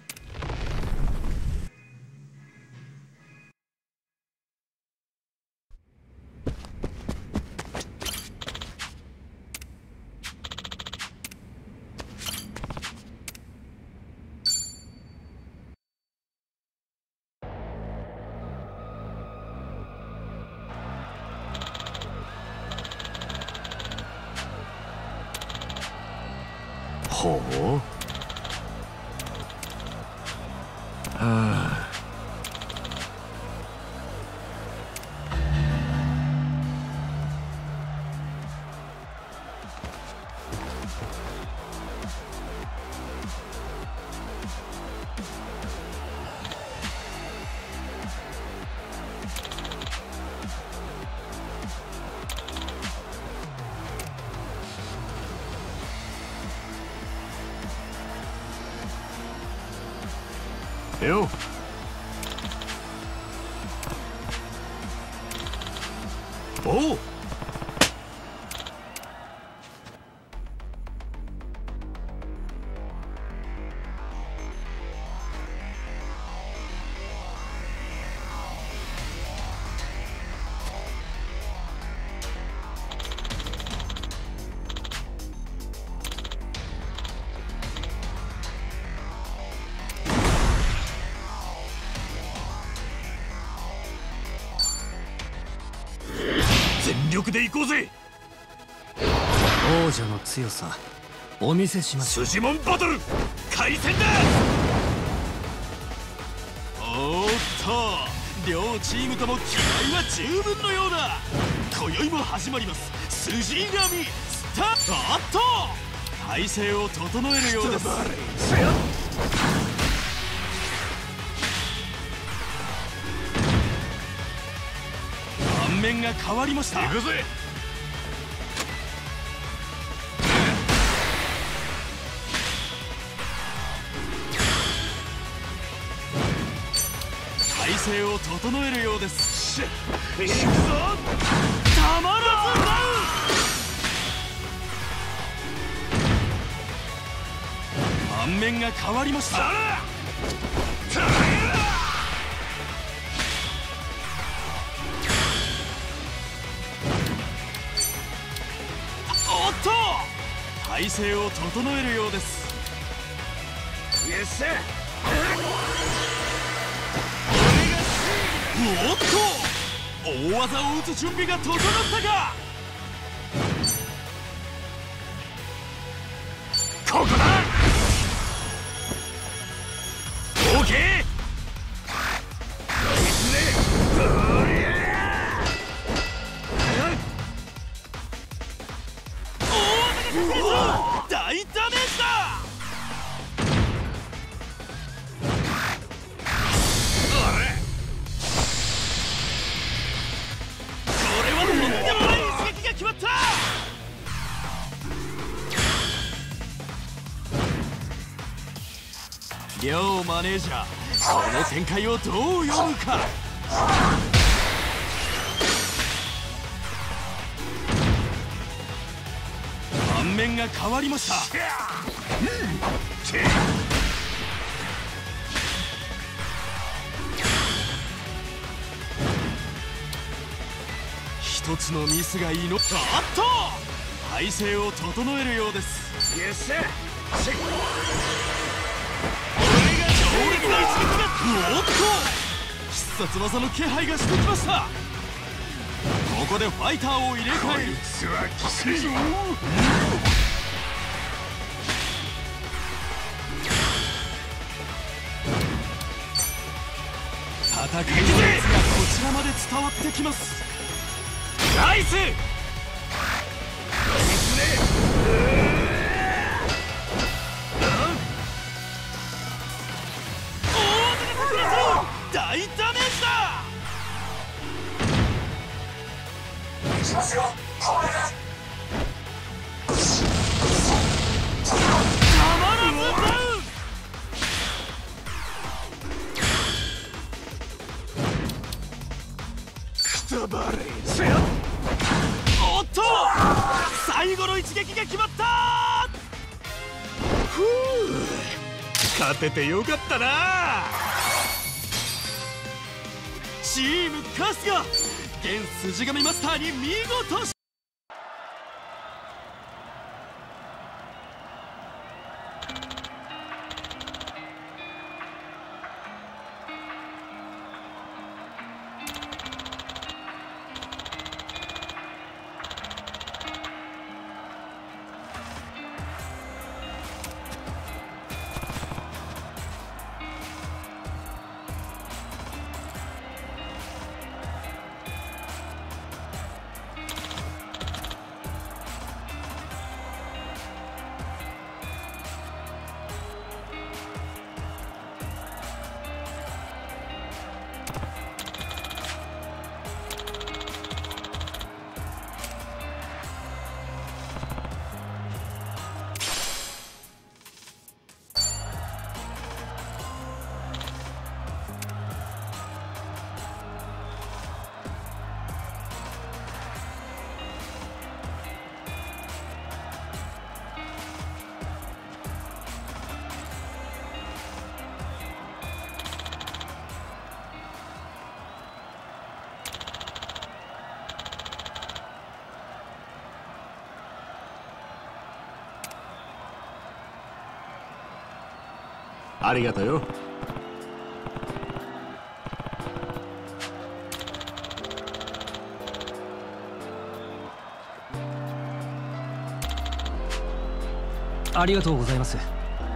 ほう。はあ。よおう。全力で行こうぜ。 王者の強さお見せしましょう。 筋モンバトル開戦だ。 おーっと、両チームとも気合は十分のようだ。今宵も始まります筋神スタート。あっと体勢を整えるようです。盤面が変わりました。 行くぜ。 体勢を整えるようです。行くぞ。たまらずダウン。盤面が変わりました。おっと体勢を整えるようです。よっしゃ。おっと大技を打つ準備が整ったか。 ここだ。オーケー。 大ダメージだ。これはとんでもない一撃が決まった。両マネージャー、この展開をどう読むか。盤面が変わりました。一つのミスがいいの。あっと体勢を整えるようです。よっしゃ。強烈な一撃が。おっと必殺技の気配がしてきました。ここでファイターを入れ替える。戦いの熱がこちらまで伝わってきます。ナイス。大ダメージだ。たまらずダウン。おっと最後の一撃が決まった。ふう勝ててよかったな。チーム春日現筋神マスターに見事。 ありがとうよ。 ありがとうございます。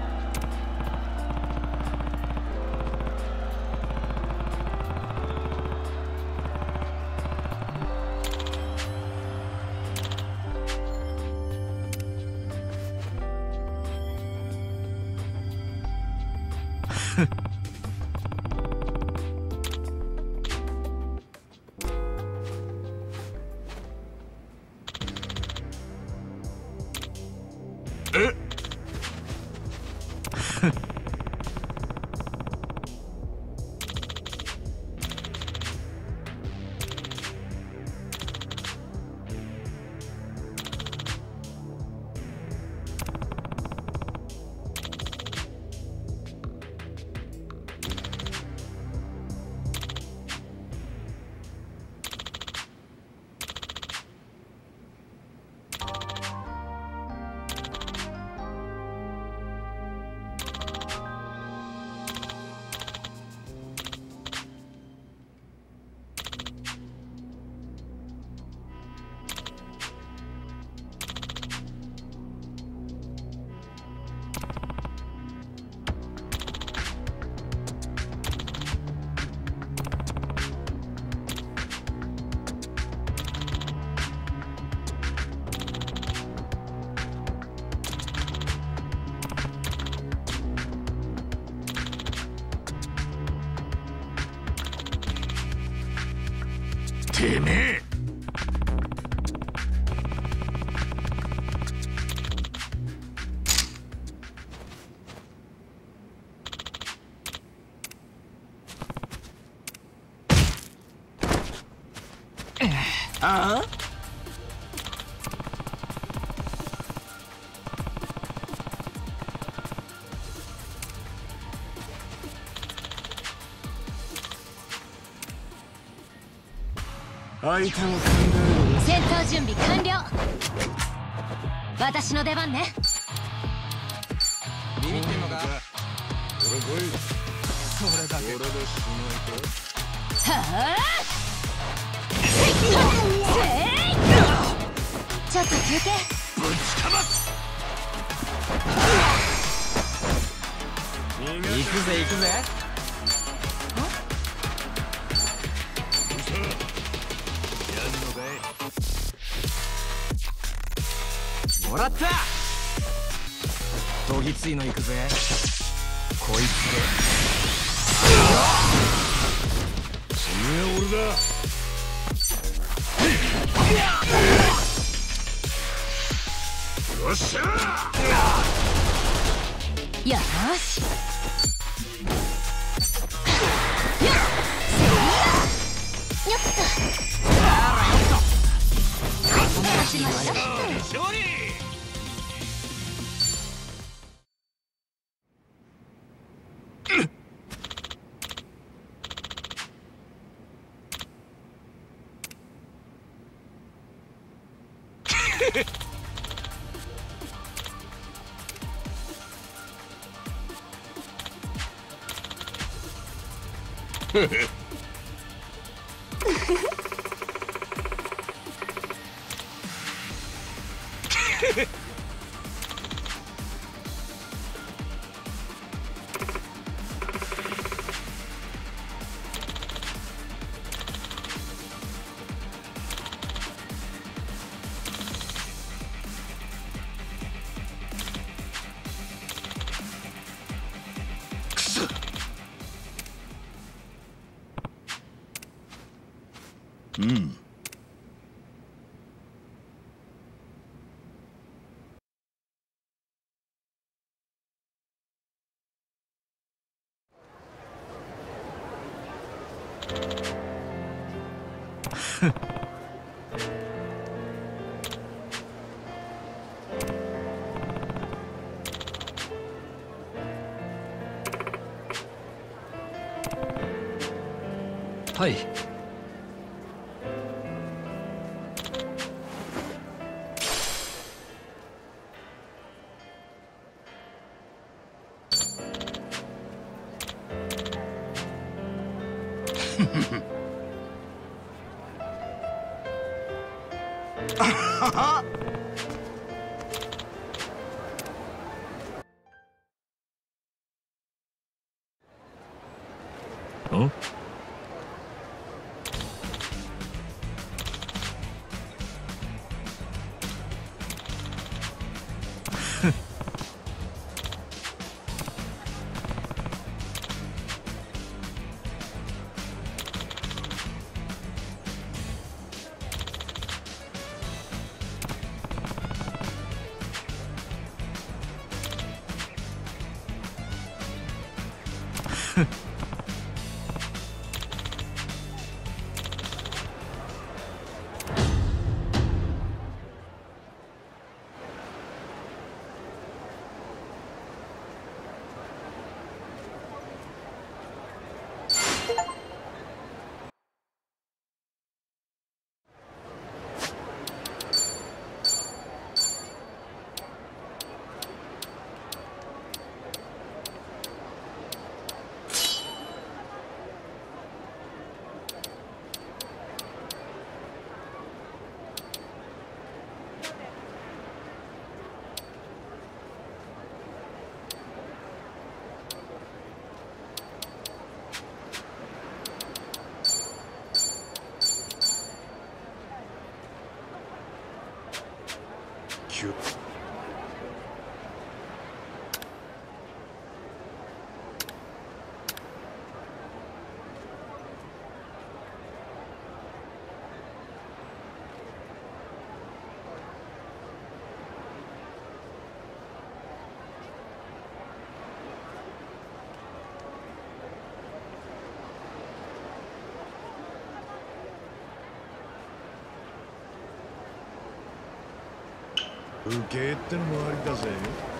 てめえ。ああ、相手も考える。 戦闘準備完了。私の出番ね。 ビビってんのか。 俺来い。 それだけ。 俺でしはあ、ちょっと休憩。 ぶちかます。 行くぜ行くぜ。もらった。どぎついの行くぜ。こいつで次は俺だ。よっしゃー。 よーし。よっと。お願いしました。 勝利。うん。 はい。 ん？ 受けってのもありだぜ。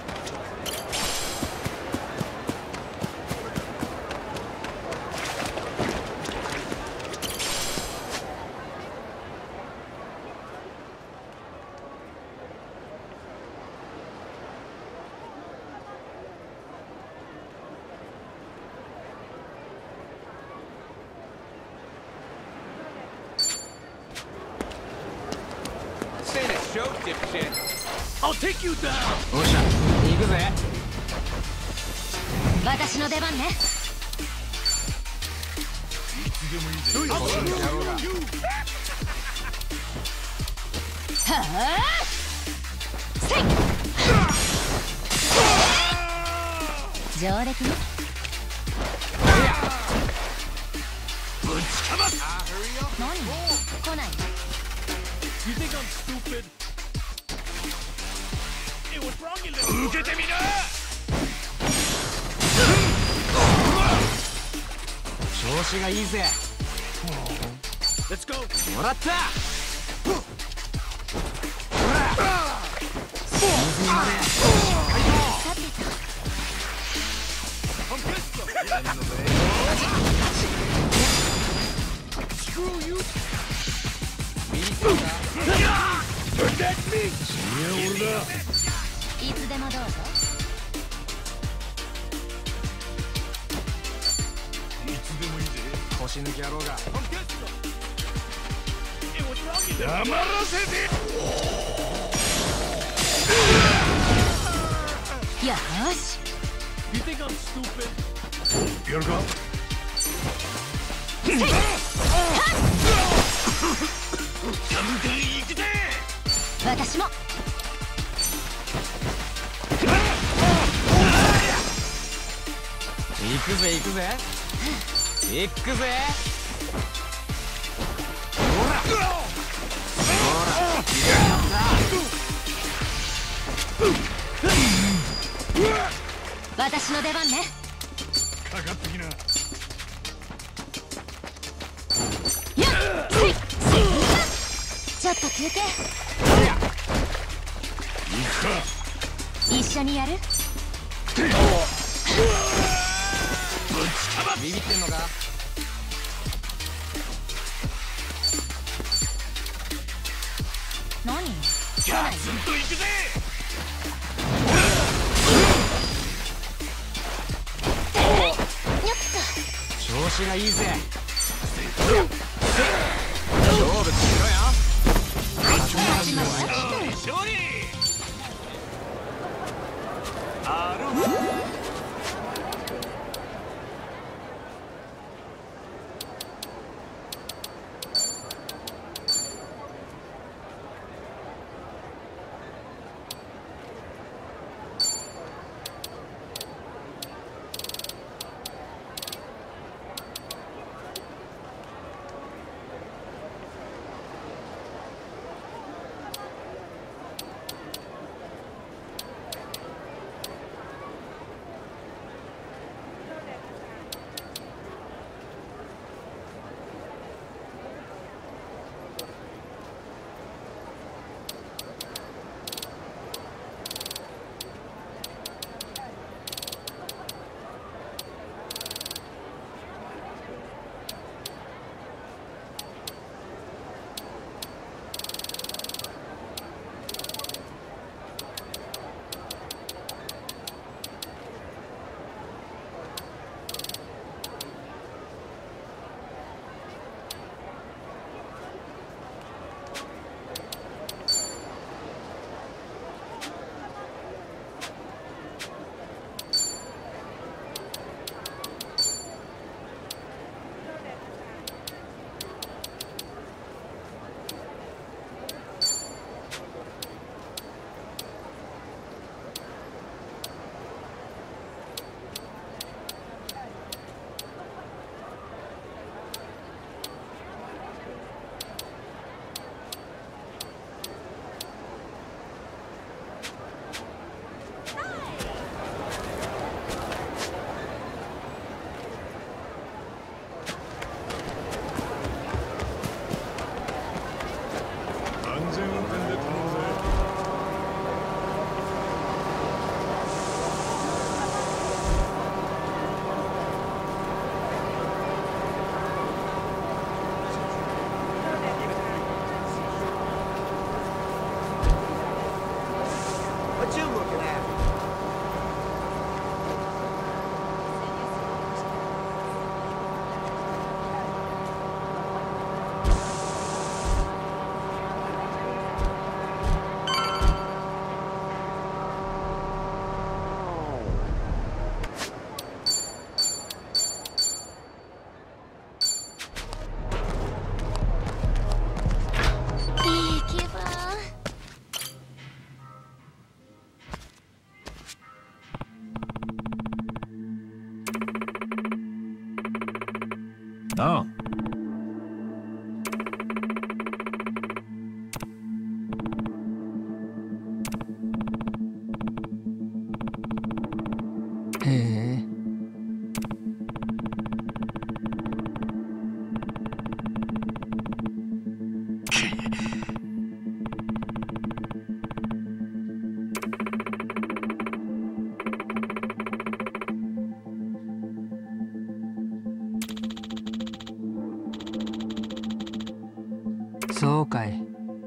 I'll take you down. おっしゃ、行くぜ。 私の出番ね。 いつでもいいぜ。 はあ。せい。上出来ね。 ぶちかます。 何？来ない。 You think I'm stupid? 受けてみな。 調子がいいぜ。 Let's go。 もらった。ほら。隅々まで。 さてと。 Screw you。 Protect me。いや俺だ。 いつでもどうぞ。 いつでもいいぜ。 腰抜き野郎が。 黙らせて。 よーし。 You think I'm stupid? やるか。 私も。 行くぜ行くぜ行くぜ。ほらほら私の出番ね。 かかってきな。 やっせいせい。ちょっと休憩。 行くか。 一緒にやる？ ビビってんのか。 何？ ガツンと行くぜ。 よっと。 調子がいいぜ。 負しろよ。 勝利。ある。 ああ。 へえ。そうかい。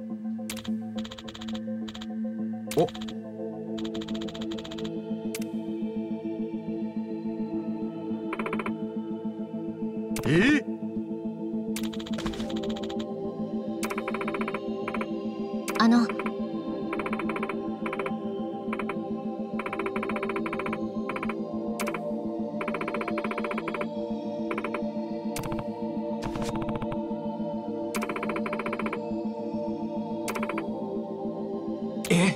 お。 え？ あの。 え？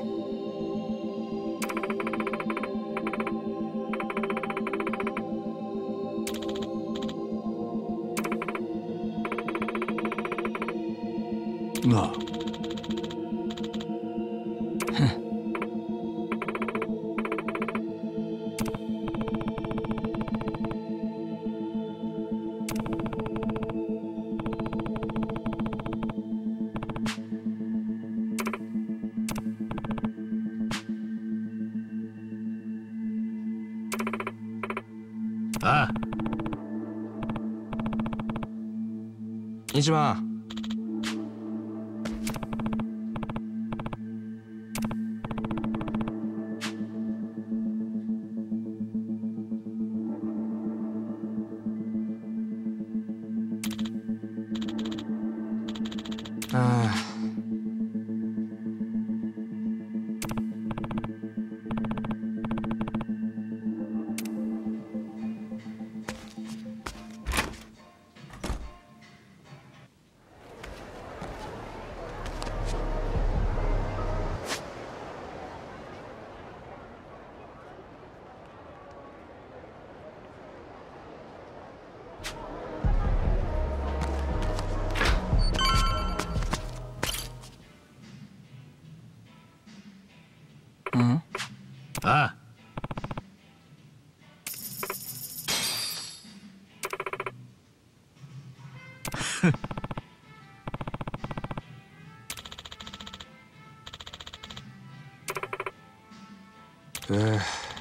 なあ。 ああ。 一番。 ああ。 うぅ。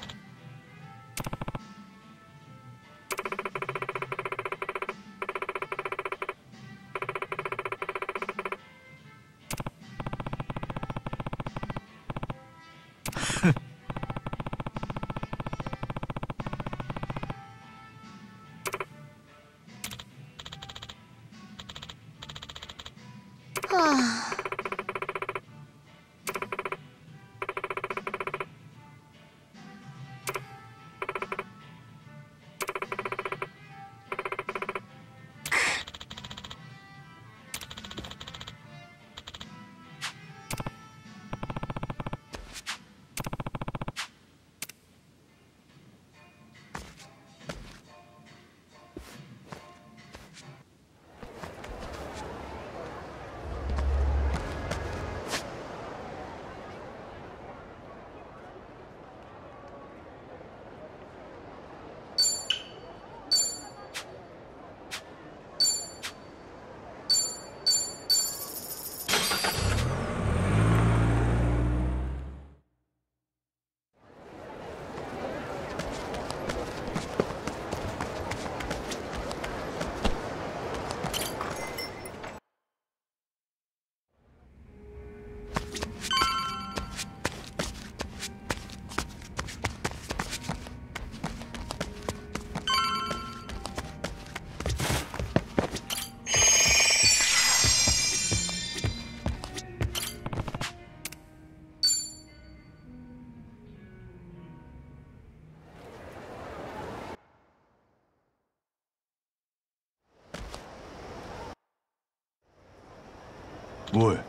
おい。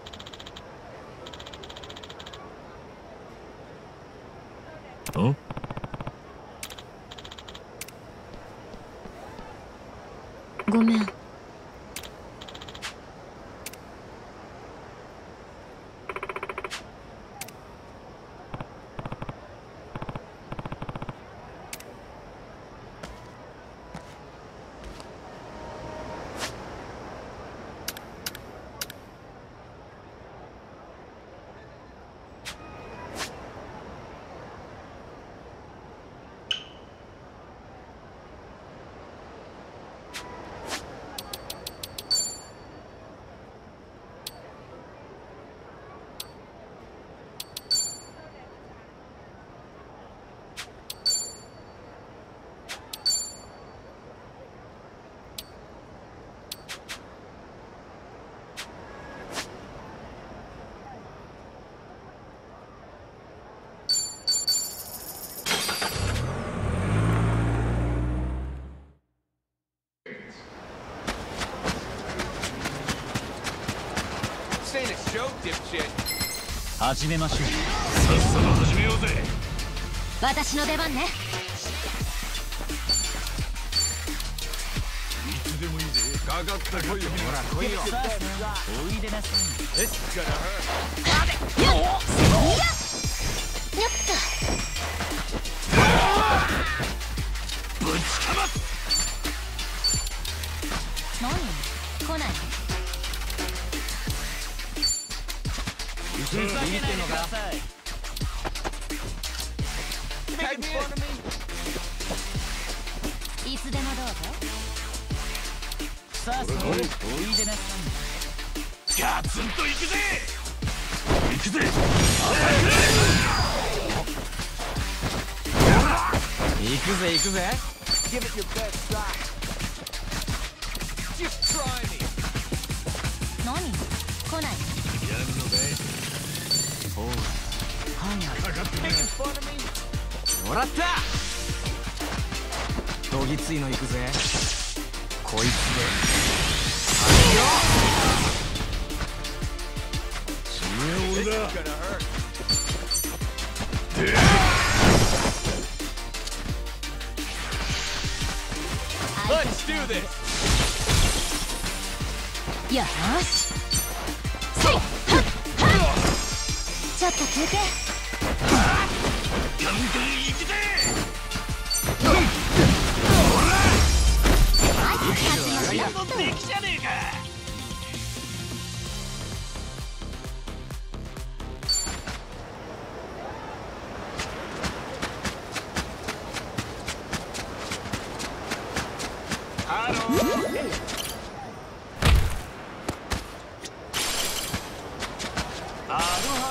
ん？ ごめん。 始めましょう。 さっさと始めようぜ。 私の出番ね。 いつでもいいぜ。かかった来いよ。ほら来いよ。 おいでなさい。 よっせいやよっとぶちかまっ。 何来ない。 ふざけないでください。 いつでもどうぞ。 さあ、それおいでなさい。 ガツンと行くぜ。行くぜ。 行くぜ行くぜ。 何来ない。 やるのかい。 ほら、 かかってくれ。 もらった。どぎついの行くぜ。こいつで次は俺だ。 Let's do this. よーし。せいはっはっ。ちょっと休憩。 ガンガン行くぜ。ほら、出来じゃねえか。ハロー。アロハ。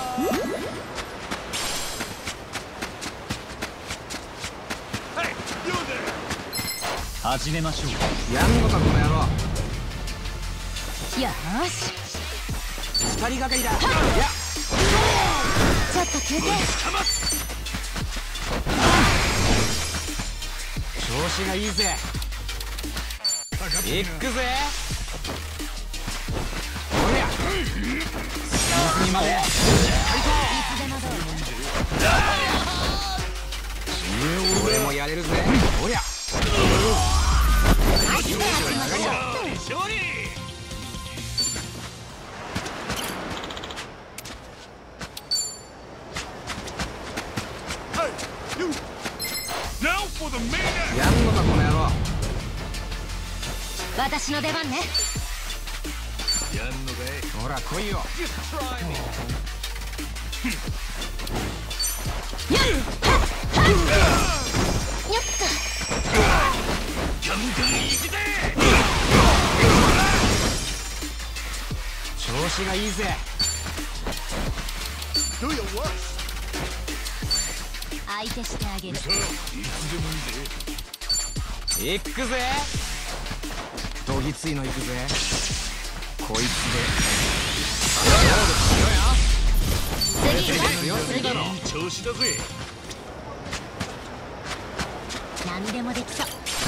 始めましょう。 やんのかこの野郎。 よーし、 二人がかりだ。いや、 ちょっと休憩。 調子がいいぜ。行くぜ。おりゃ、水にまで。 いつでもどうぞ。 俺もやれるぜ。おりゃ。 勝利。 やんのかこの野郎。 私の出番ね。 やんのかい。 ほら来いよ。 よっと。 ガンガン行くぜ。 調子がいいぜ。 相手してあげる。 行くぜ。どぎついの行くぜ。こいつで次強すぎだろ。 いい調子だぜ。 何でもできそう。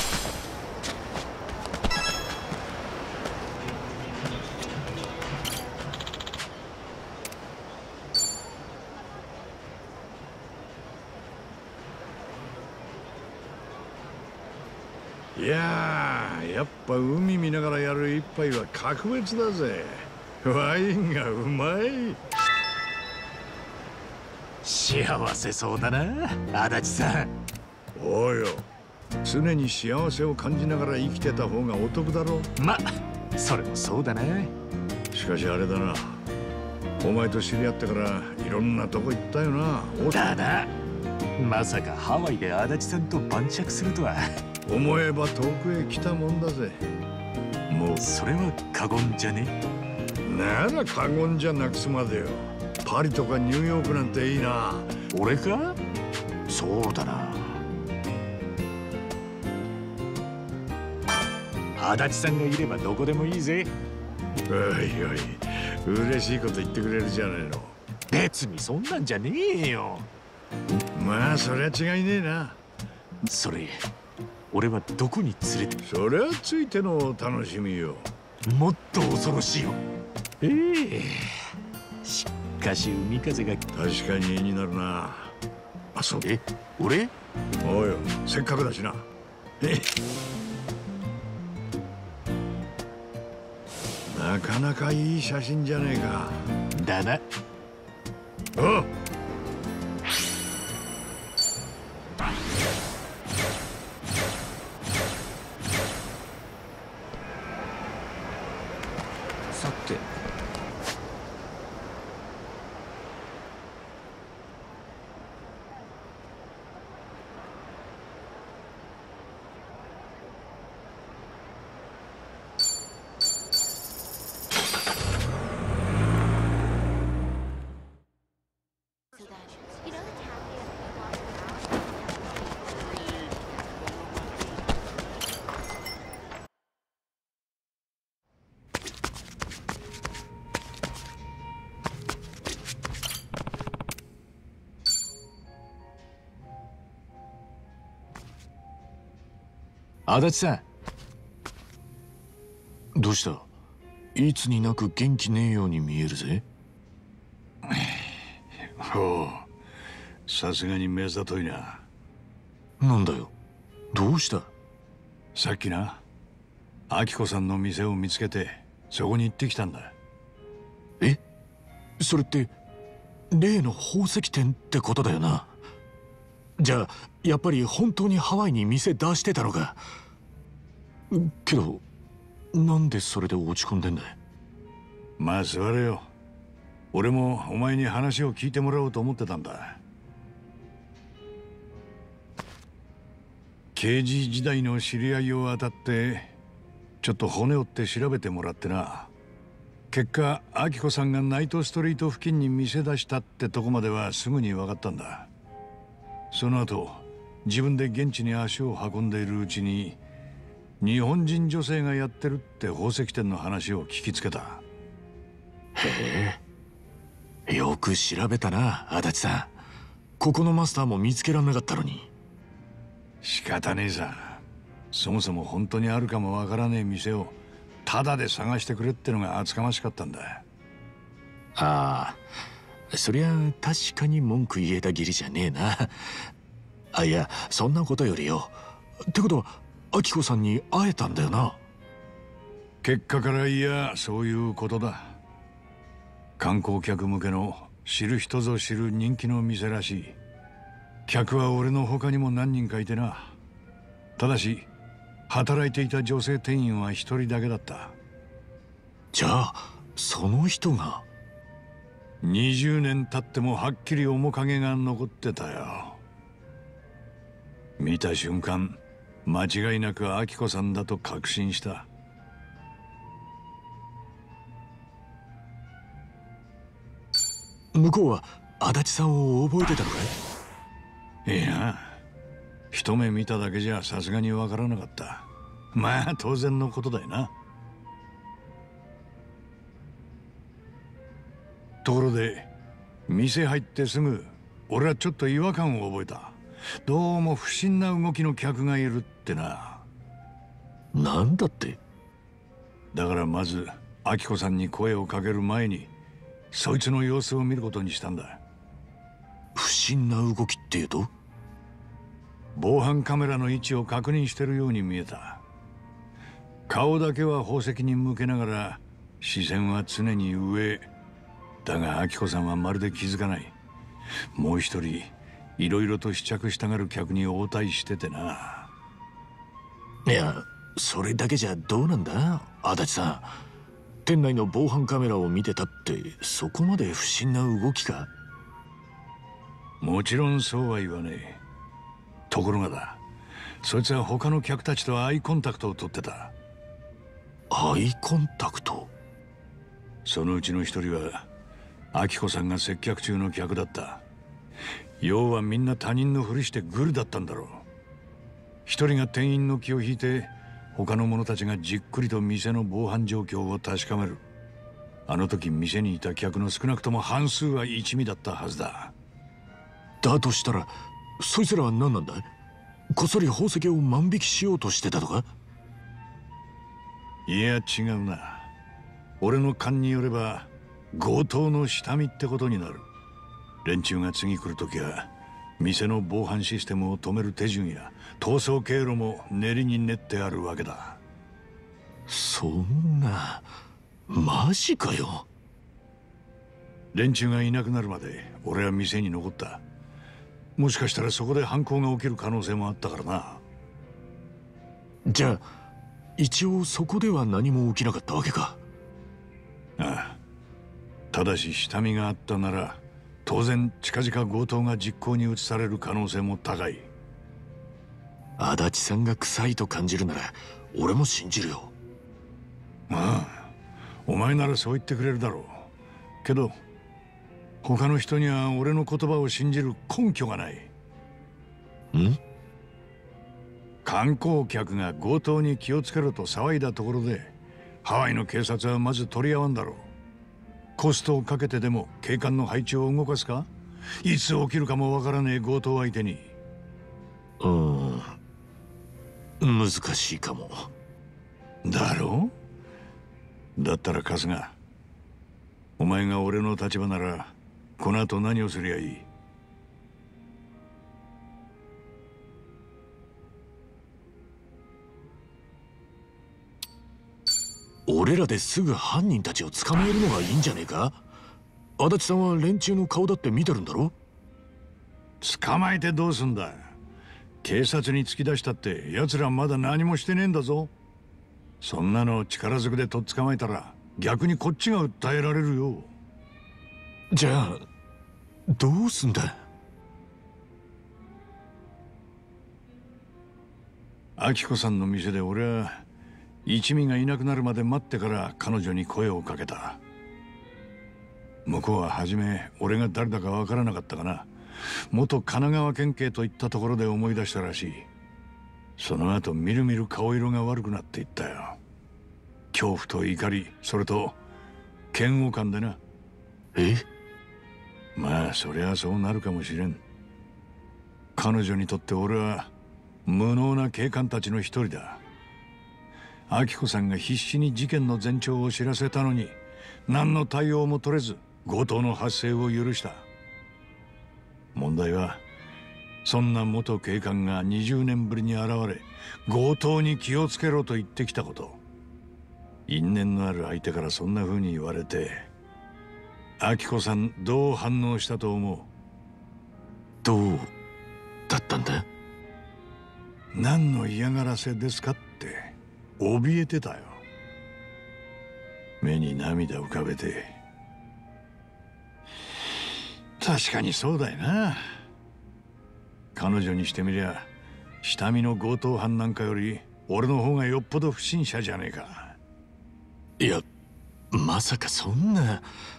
いやー、やっぱ海見ながらやる一杯は格別だぜ。ワインがうまい。 幸せそうだな、足立さん。 おうよ、常に幸せを感じながら生きてた方がお得だろ。 ま、それもそうだな。 しかしあれだな、お前と知り合ってからいろんなとこ行ったよな。 だな、まさかハワイで足立さんと晩酌するとは。 思えば遠くへ来たもんだぜ。 もうそれは過言じゃね。 なら過言じゃなくすまでよ。パリとかニューヨークなんていいな。 俺か？そうだな。足立さんがいればどこでもいいぜ。 おいおい、嬉しいこと言ってくれるじゃねえの。 別にそんなんじゃねえよ。 まあそりゃ違いねえな。 それ、俺はどこに連れて。 そりゃついてのお楽しみよ。 もっと恐ろしいよ。ええ、しかし海風が。 確かに絵になるな。あ、そう。 え、俺？ おうよ、せっかくだしな。えなかなかいい写真じゃねえか。 だな。 おう。 さて、 足立さん、どうした？いつになく元気ねえように見えるぜ。 おう、さすがに目ざといな。 なんだよ、どうした？ さっきな、アキコさんの店を見つけてそこに行ってきたんだ。 え、それって例の宝石店ってことだよな。 じゃあやっぱり本当にハワイに店出してたのか。けどなんでそれで落ち込んでんだ。 まあ座れよ。俺もお前に話を聞いてもらおうと思ってたんだ。刑事時代の知り合いを当たってちょっと骨折って調べてもらってな。結果アキコさんがナイトストリート付近に店出したってとこまではすぐに分かったんだ。その後自分で現地に足を運んでいるうちに日本人女性がやってるって宝石店の話を聞きつけた。 へえ、よく調べたな足立さん。ここのマスターも見つけられなかったのに。 仕方ねえさ。そもそも本当にあるかもわからねえ店をタダで探してくれってのが厚かましかったんだ。 ああ、そりゃ確かに文句言えた義理じゃねえな。あ、いやそんなことよりよ。ってことはアキコさんに会えたんだよな。 結果からいやそういうことだ。観光客向けの知る人ぞ知る人気の店らしい。客は俺の他にも何人かいてな。ただし働いていた女性店員は一人だけだった。 じゃあその人が。 にじゅうねん経ってもはっきり面影が残ってたよ。見た瞬間間違いなくアキコさんだと確信した。 向こうは足立さんを覚えてたのかい？ いや、一目見ただけじゃさすがにわからなかった。まあ当然のことだよな。ところで店入ってすぐ俺はちょっと違和感を覚えた。どうも不審な動きの客がいるってな。 なんだって？ だからまずアキコさんに声をかける前にそいつの様子を見ることにしたんだ。 不審な動きっていうと？ 防犯カメラの位置を確認してるように見えた。顔だけは宝石に向けながら視線は常に上。だがアキコさんはまるで気づかない。もう一人いろいろと試着したがる客に応対しててな。 いやそれだけじゃどうなんだ足立さん。店内の防犯カメラを見てたってそこまで不審な動きか？ もちろんそうは言わねえ。ところがだ、そいつは他の客たちとアイコンタクトを取ってた。 アイコンタクト？ そのうちの一人はアキコさんが接客中の客だった。要はみんな他人のふりしてグルだったんだろう。一人が店員の気を引いて他の者たちがじっくりと店の防犯状況を確かめる。あの時店にいた客の少なくとも半数は一味だったはずだ。 だとしたらそいつらは何なんだ？こっそり宝石を万引きしようとしてたとか？ いや違うな。俺の勘によれば強盗の下見ってことになる。連中が次来る時は店の防犯システムを止める手順や逃走経路も練りに練ってあるわけだ。 そんな、マジかよ。 連中がいなくなるまで俺は店に残った。もしかしたらそこで犯行が起きる可能性もあったからな。 じゃあ一応そこでは何も起きなかったわけか？ ああ。ただし下見があったなら当然近々強盗が実行に移される可能性も高い。 足立さんが臭いと感じるなら俺も信じるよ。 まあお前ならそう言ってくれるだろうけど、他の人には俺の言葉を信じる根拠がない。 ん？ 観光客が強盗に気をつけろと騒いだところでハワイの警察はまず取り合わんだろう。コストをかけてでも警官の配置を動かすか？いつ起きるかもわからねえ強盗相手に。 うーん、難しいかも。 だろう？だったら春日、お前が俺の立場ならこの後何をすりゃいい？ 俺らですぐ犯人たちを捕まえるのがいいんじゃねえか？足立さんは連中の顔だって見てるんだろ？ 捕まえてどうすんだ。警察に突き出したって奴らまだ何もしてねえんだぞ。そんなの力ずくでとっ捕まえたら逆にこっちが訴えられるよ。 じゃあどうすんだ。 明子さんの店で俺は一味がいなくなるまで待ってから彼女に声をかけた。向こうは初め俺が誰だかわからなかったかな。元神奈川県警といったところで思い出したらしい。その後みるみる顔色が悪くなっていったよ。恐怖と怒り、それと嫌悪感でな。 え？ まあそりゃそうなるかもしれん。彼女にとって俺は無能な警官たちの一人だ。明子さんが必死に事件の前兆を知らせたのに何の対応も取れず強盗の発生を許した。問題はそんな元警官がにじゅうねんぶりに現れ強盗に気をつけろと言ってきたこと。因縁のある相手からそんな風に言われて明子さんどう反応したと思う？ どうだったんだ？ 何の嫌がらせですかって怯えてたよ。目に涙浮かべて。確かにそうだよな。彼女にしてみりゃ下見の強盗犯なんかより俺の方がよっぽど不審者じゃねえか。 いや、まさかそんな。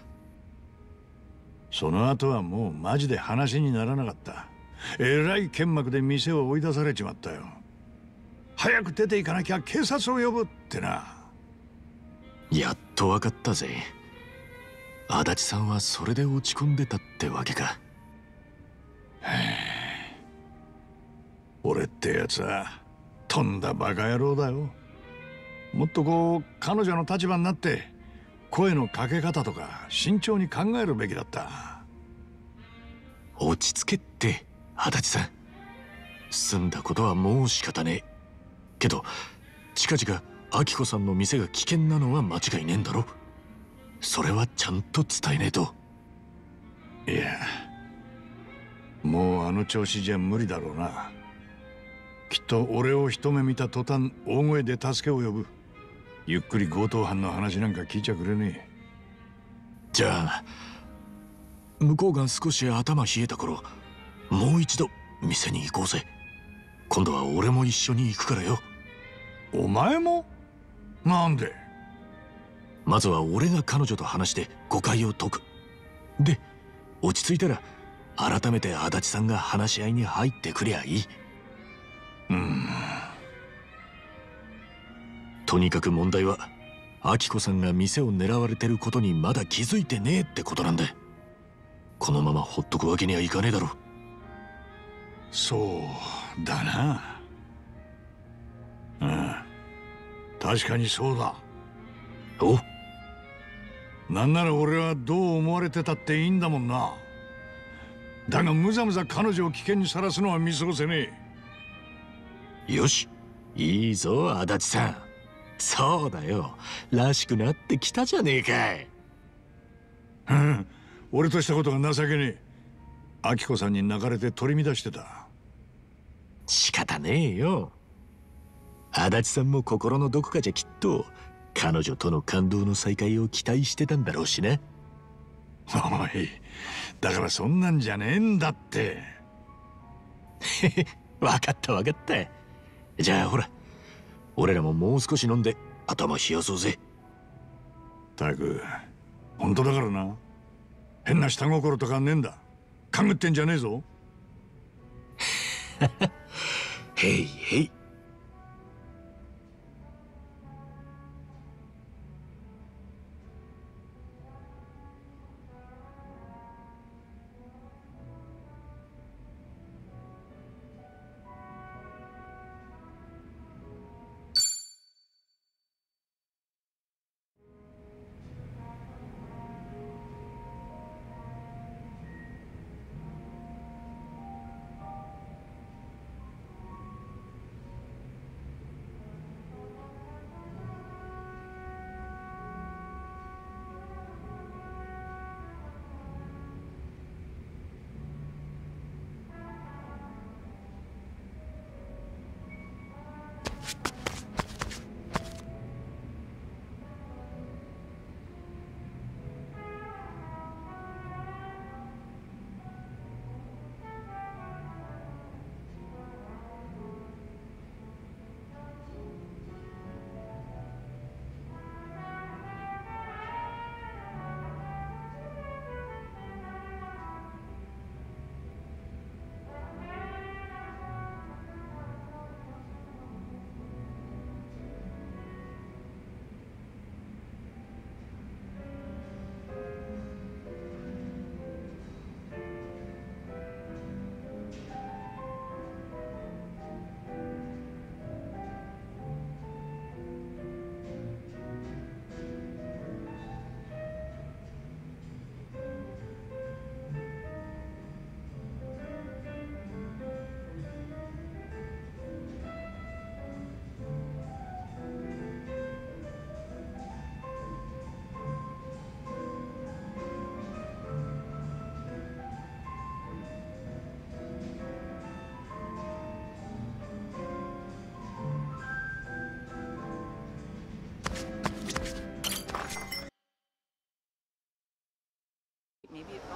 その後はもうマジで話にならなかった。えらい剣幕で店を追い出されちまったよ。早く出て行かなきゃ警察を呼ぶってな。 やっと分かったぜ。足立さんはそれで落ち込んでたってわけか。 俺ってやつはとんだバカ野郎だよ。もっとこう彼女の立場になって声のかけ方とか慎重に考えるべきだった。 落ち着けって足立さん。済んだことはもう仕方ねえけど、近々明子さんの店が危険なのは間違いねえんだろ。それはちゃんと伝えねえと。 いや、もうあの調子じゃ無理だろうな。きっと俺を一目見た途端大声で助けを呼ぶ。ゆっくり強盗犯の話なんか聞いちゃくれねえ。 じゃあ向こうが少し頭冷えた頃、もう一度店に行こうぜ。今度は俺も一緒に行くからよ。 お前も？なんで？ まずは俺が彼女と話して誤解を解く。で落ち着いたら改めて足立さんが話し合いに入ってくりゃいい。 うん。 とにかく問題は明子さんが店を狙われてることにまだ気づいてねえってことなんだ。このままほっとくわけにはいかねえだろ。 そうだな。うん、確かにそうだ。 お？ なんなら俺はどう思われてたっていいんだもんな。だがむざむざ彼女を危険にさらすのは見過ごせねえ。よし、いいぞ足立さん。そうだよ、らしくなってきたじゃねえかい。 うん、俺としたことが情けねえ。明子さんに泣かれて取り乱してた。 仕方ねえよ。足立さんも心のどこかじゃきっと彼女との感動の再会を期待してたんだろうしな。 おい、だからそんなんじゃねえんだって。 分かった分かった。じゃあほら、俺らももう少し飲んで頭冷やそうぜ。 たく、本当だからな。変な下心とかねえんだ。勘ぐってんじゃねえぞ。 へいへい。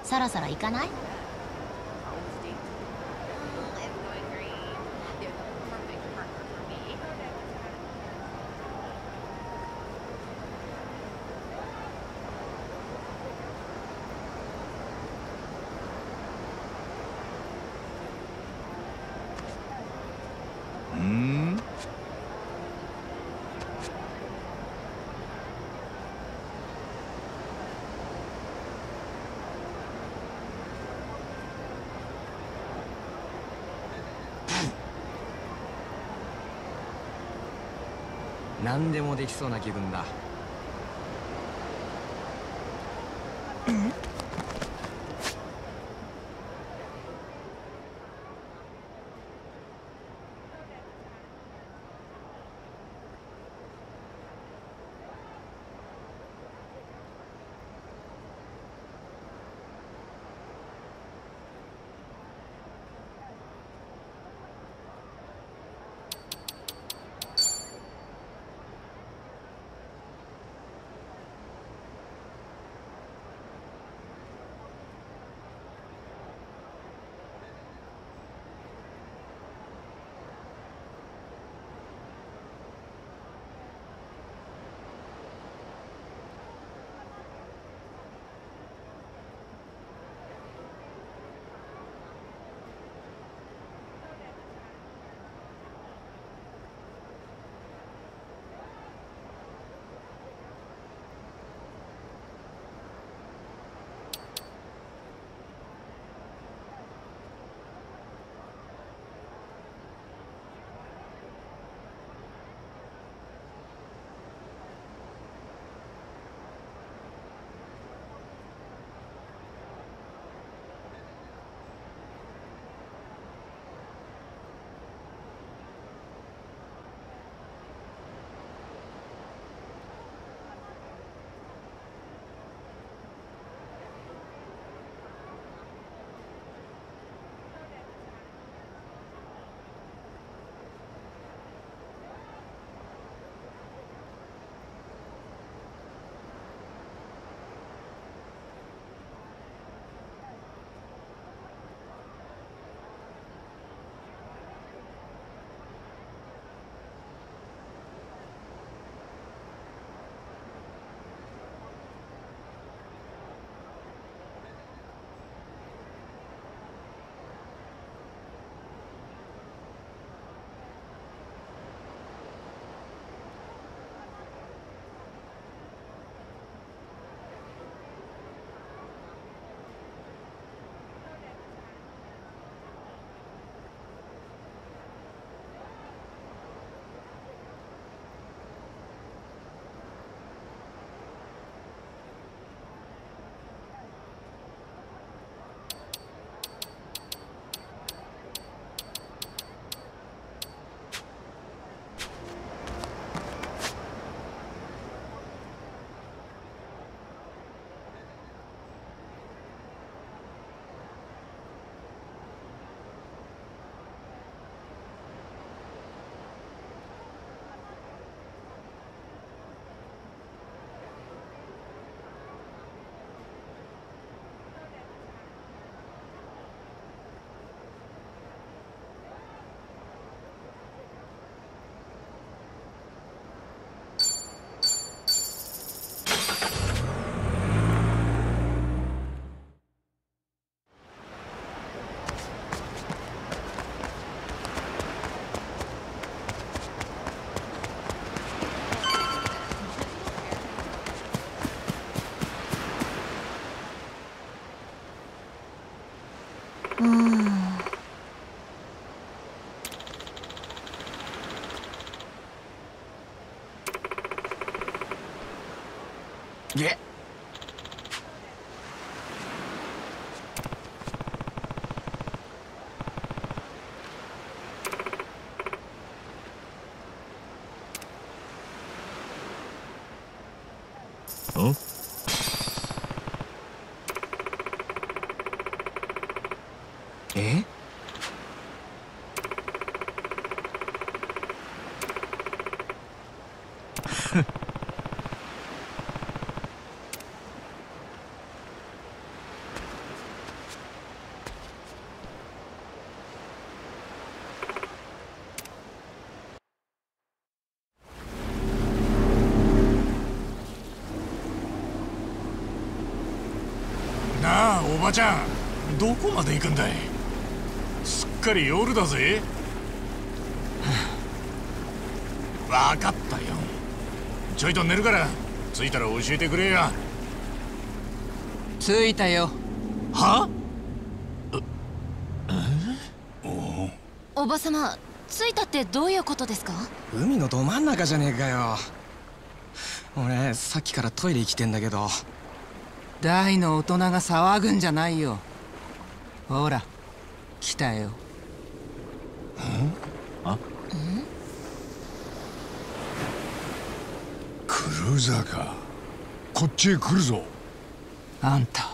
そろそろ行かない？ うん。 何でもできそうな気分だ。 げんえばちゃん、どこまで行くんだい。すっかり夜だぜ。わかったよ。ちょいと寝るから着いたら教えてくれや。 着いたよ。 は？ おばさま、着いたってどういうことですか？ 海のど真ん中じゃねえかよ。俺さっきからトイレ行きてんだけど。 大の大人が騒ぐんじゃないよ。ほら来たよ。 あ？ クルーザーか。こっちへ来るぞ。 あんた。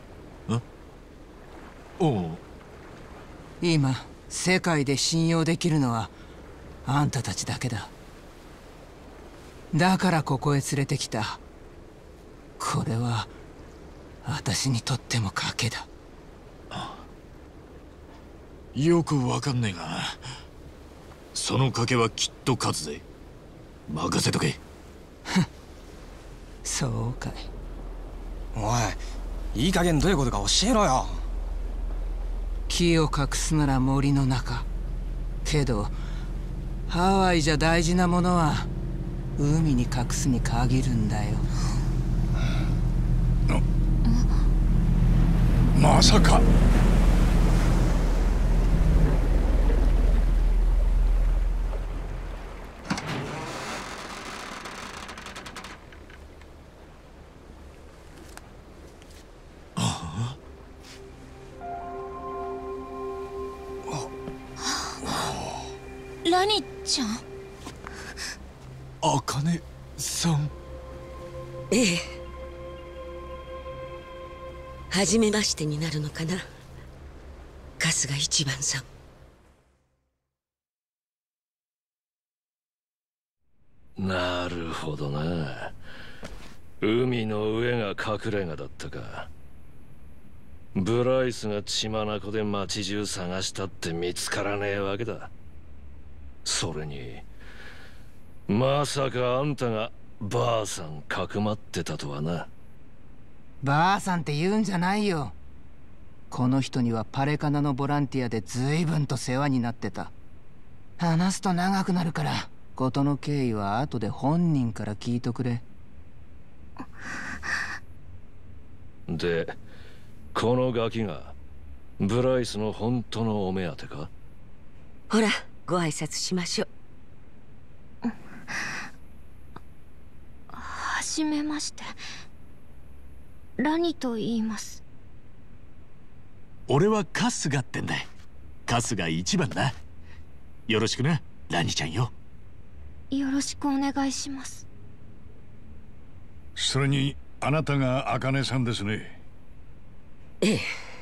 おう。 今世界で信用できるのはあんたたちだけだ。だからここへ連れてきた。これは私にとっても賭けだ。 よくわかんねえが、その賭けはきっと勝つぜ。任せとけ。 そうかい。 おい、いい加減どういうことか教えろよ。 木を隠すなら森の中。けどハワイじゃ大事なものは海に隠すに限るんだよ。 まさか。 ラニちゃん。 あかねさん。 ええ、初めましてになるのかな、春日一番さん。なるほどな。海の上が隠れ家だったか。ブライスが血眼で町中探したって見つからねえわけだ。それにまさかあんたがばあさんかくまってたとはな。 ばあさんって言うんじゃないよ。この人にはパレカナのボランティアで随分と世話になってた。話すと長くなるから事の経緯は後で本人から聞いとくれ。 でこのガキがブライスの本当のお目当てか？ ほらご挨拶しましょう。 はじめまして。ラニと言います。 俺は春日ってんだ。春日一番な。よろしくな、ラニちゃんよ。 よろしくお願いします。 それにあなたが茜さんですね。 え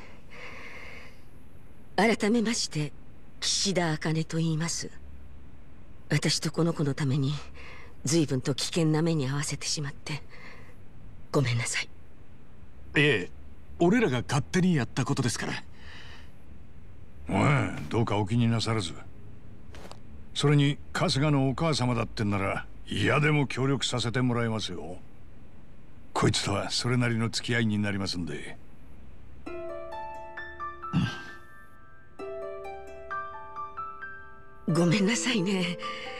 え、改めまして岸田茜と言います。私とこの子のために随分と危険な目に遭わせてしまってごめんなさい。 ええ、俺らが勝手にやったことですから。 おい、どうかお気になさらず。それに春日のお母様だってんなら嫌でも協力させてもらいますよ。こいつとはそれなりの付き合いになりますんで。 ごめんなさいね。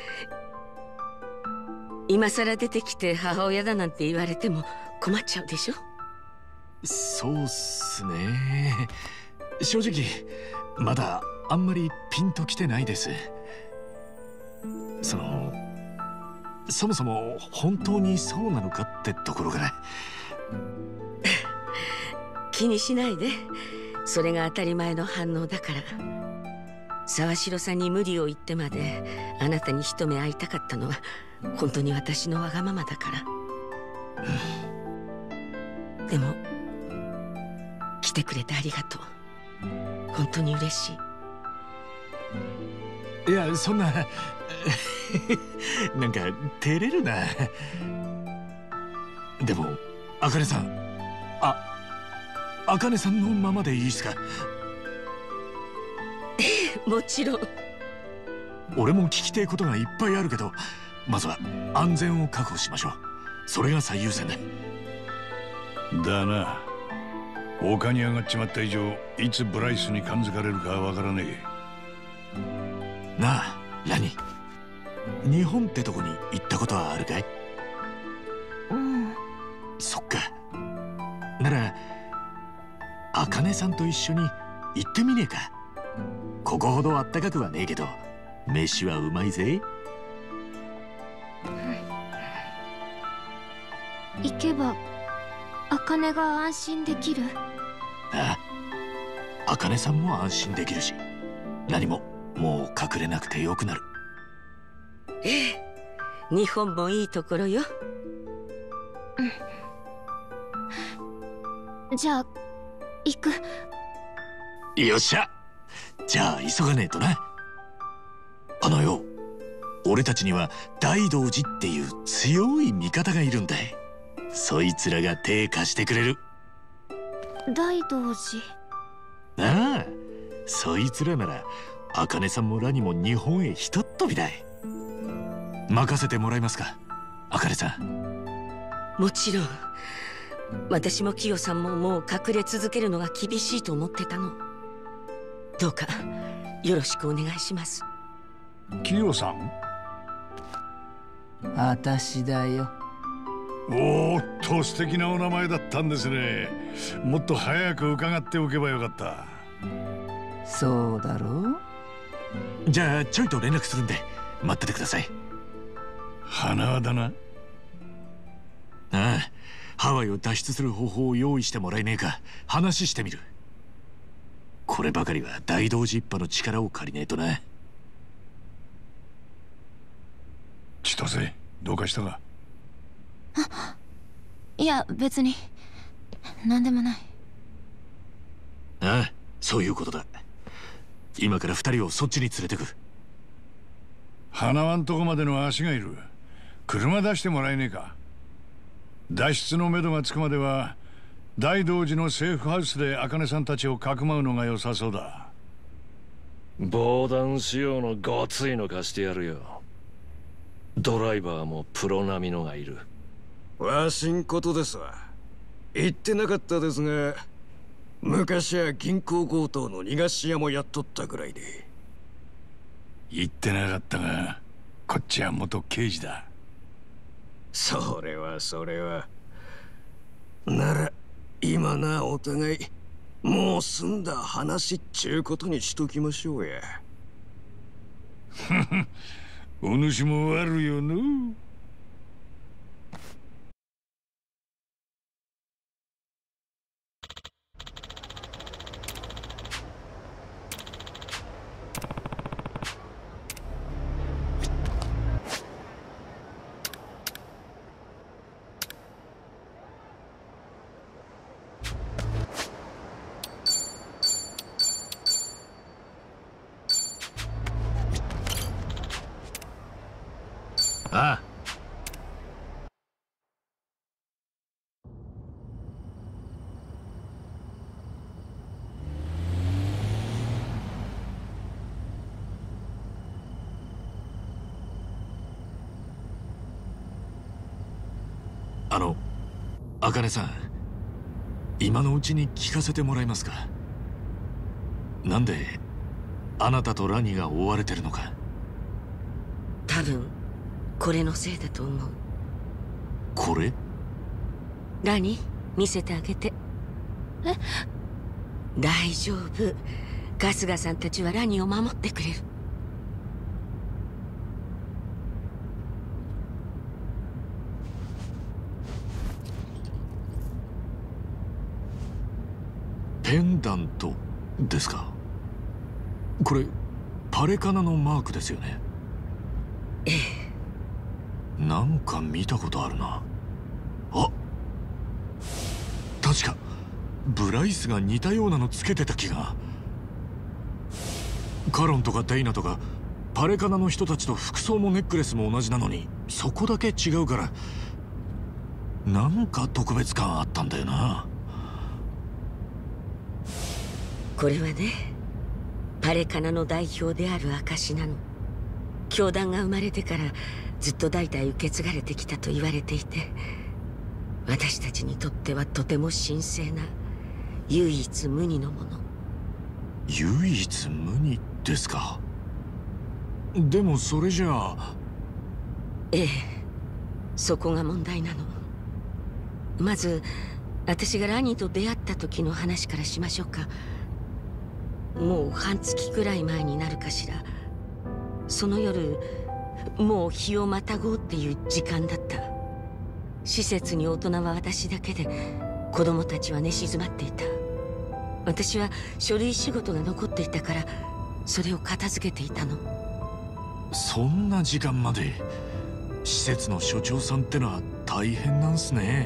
今さら出てきて母親だなんて言われても困っちゃうでしょ。 そうっすね。正直まだあんまりピンときてないです。そのそもそも本当にそうなのかってところが。 気にしないで。それが当たり前の反応だから。沢城さんに無理を言ってまであなたに一目会いたかったのは本当に私のわがままだから。でも来てくれてありがとう。本当に嬉しい。 いや、そんななんか照れるな。でも茜さん、あ茜さんのままでいいっすか？ もちろん。 俺も聞きてえことがいっぱいあるけど、まずは安全を確保しましょう。それが最優先だ。 だな。 丘に上がっちまった以上、いつブライスに感づかれるかはわからねえ。なあラニ、日本ってとこに行ったことはあるかい？ うん。 そっか。なら茜さんと一緒に行ってみねえか。ここほどあったかくはねえけど飯はうまいぜ。 行けば茜が安心できる。 ああ、茜さんも安心できるし、何ももう隠れなくてよくなる。 ええ、日本もいいところよ。 うん、じゃあ行く。 よっしゃ、じゃあ急がねえとな。あのよ、俺たちには大道寺っていう強い味方がいるんだい。そいつらが手貸してくれる。 大道寺。 ああ、そいつらなら茜さんもラニも日本へひとっ飛びだい。任せてもらえますか、茜さん。 もちろん。私もキヨさんももう隠れ続けるのが厳しいと思ってたの。どうかよろしくお願いします。 キヨさん？ あたしだよ。 おーっと、素敵なお名前だったんですね。もっと早く伺っておけばよかった。 そうだろう。じゃあちょいと連絡するんで待っててください。 花輪だな。 ああ、ハワイを脱出する方法を用意してもらえねえか話してみる。こればかりは大道寺一派の力を借りねえとな。 千歳、どうかしたか？ あ、いや別に何でもない。 ああ、そういうことだ。今から二人をそっちに連れてく。 花輪んとこまでの足がいる。車出してもらえねえか。脱出のめどがつくまでは大道寺のセーフハウスで茜さんたちをかくまうのが良さそうだ。 防弾仕様のごついの貸してやるよ。ドライバーもプロ並みのがいる。 わしんことですわ。言ってなかったですが、昔は銀行強盗の逃がし屋もやっとったぐらいで。 言ってなかったが、こっちは元刑事だ。 それはそれは。なら今なお互いもう済んだ話っちゅうことにしときましょうや。 お主も悪よの。 ああ、あの茜さん、今のうちに聞かせてもらえますか。なんであなたとラニが追われてるのか。 多分これのせいだと思う。 これ？ ラニ、見せてあげて。 え？ 大丈夫。春日さんたちはラニを守ってくれる。 ペンダントですか。これパレカナのマークですよね。 ええ。 なんか見たことあるな。あ、確かブライスが似たようなのつけてた気が。カロンとかデイナとかパレカナの人たちと服装もネックレスも同じなのに、そこだけ違うからなんか特別感あったんだよな。 これはね、パレカナの代表である証なの。教団が生まれてからずっと代々受け継がれてきたと言われていて、私たちにとってはとても神聖な唯一無二のもの。 唯一無二ですか。でもそれじゃあ。 ええ、そこが問題なの。まず私がラニーと出会った時の話からしましょうか。もう半月くらい前になるかしら。その夜、もう日をまたごうっていう時間だった。施設に大人は私だけで、子供たちは寝静まっていた。私は書類仕事が残っていたから、それを片付けていたの。 そんな時間まで。施設の所長さんってのは大変なんすね。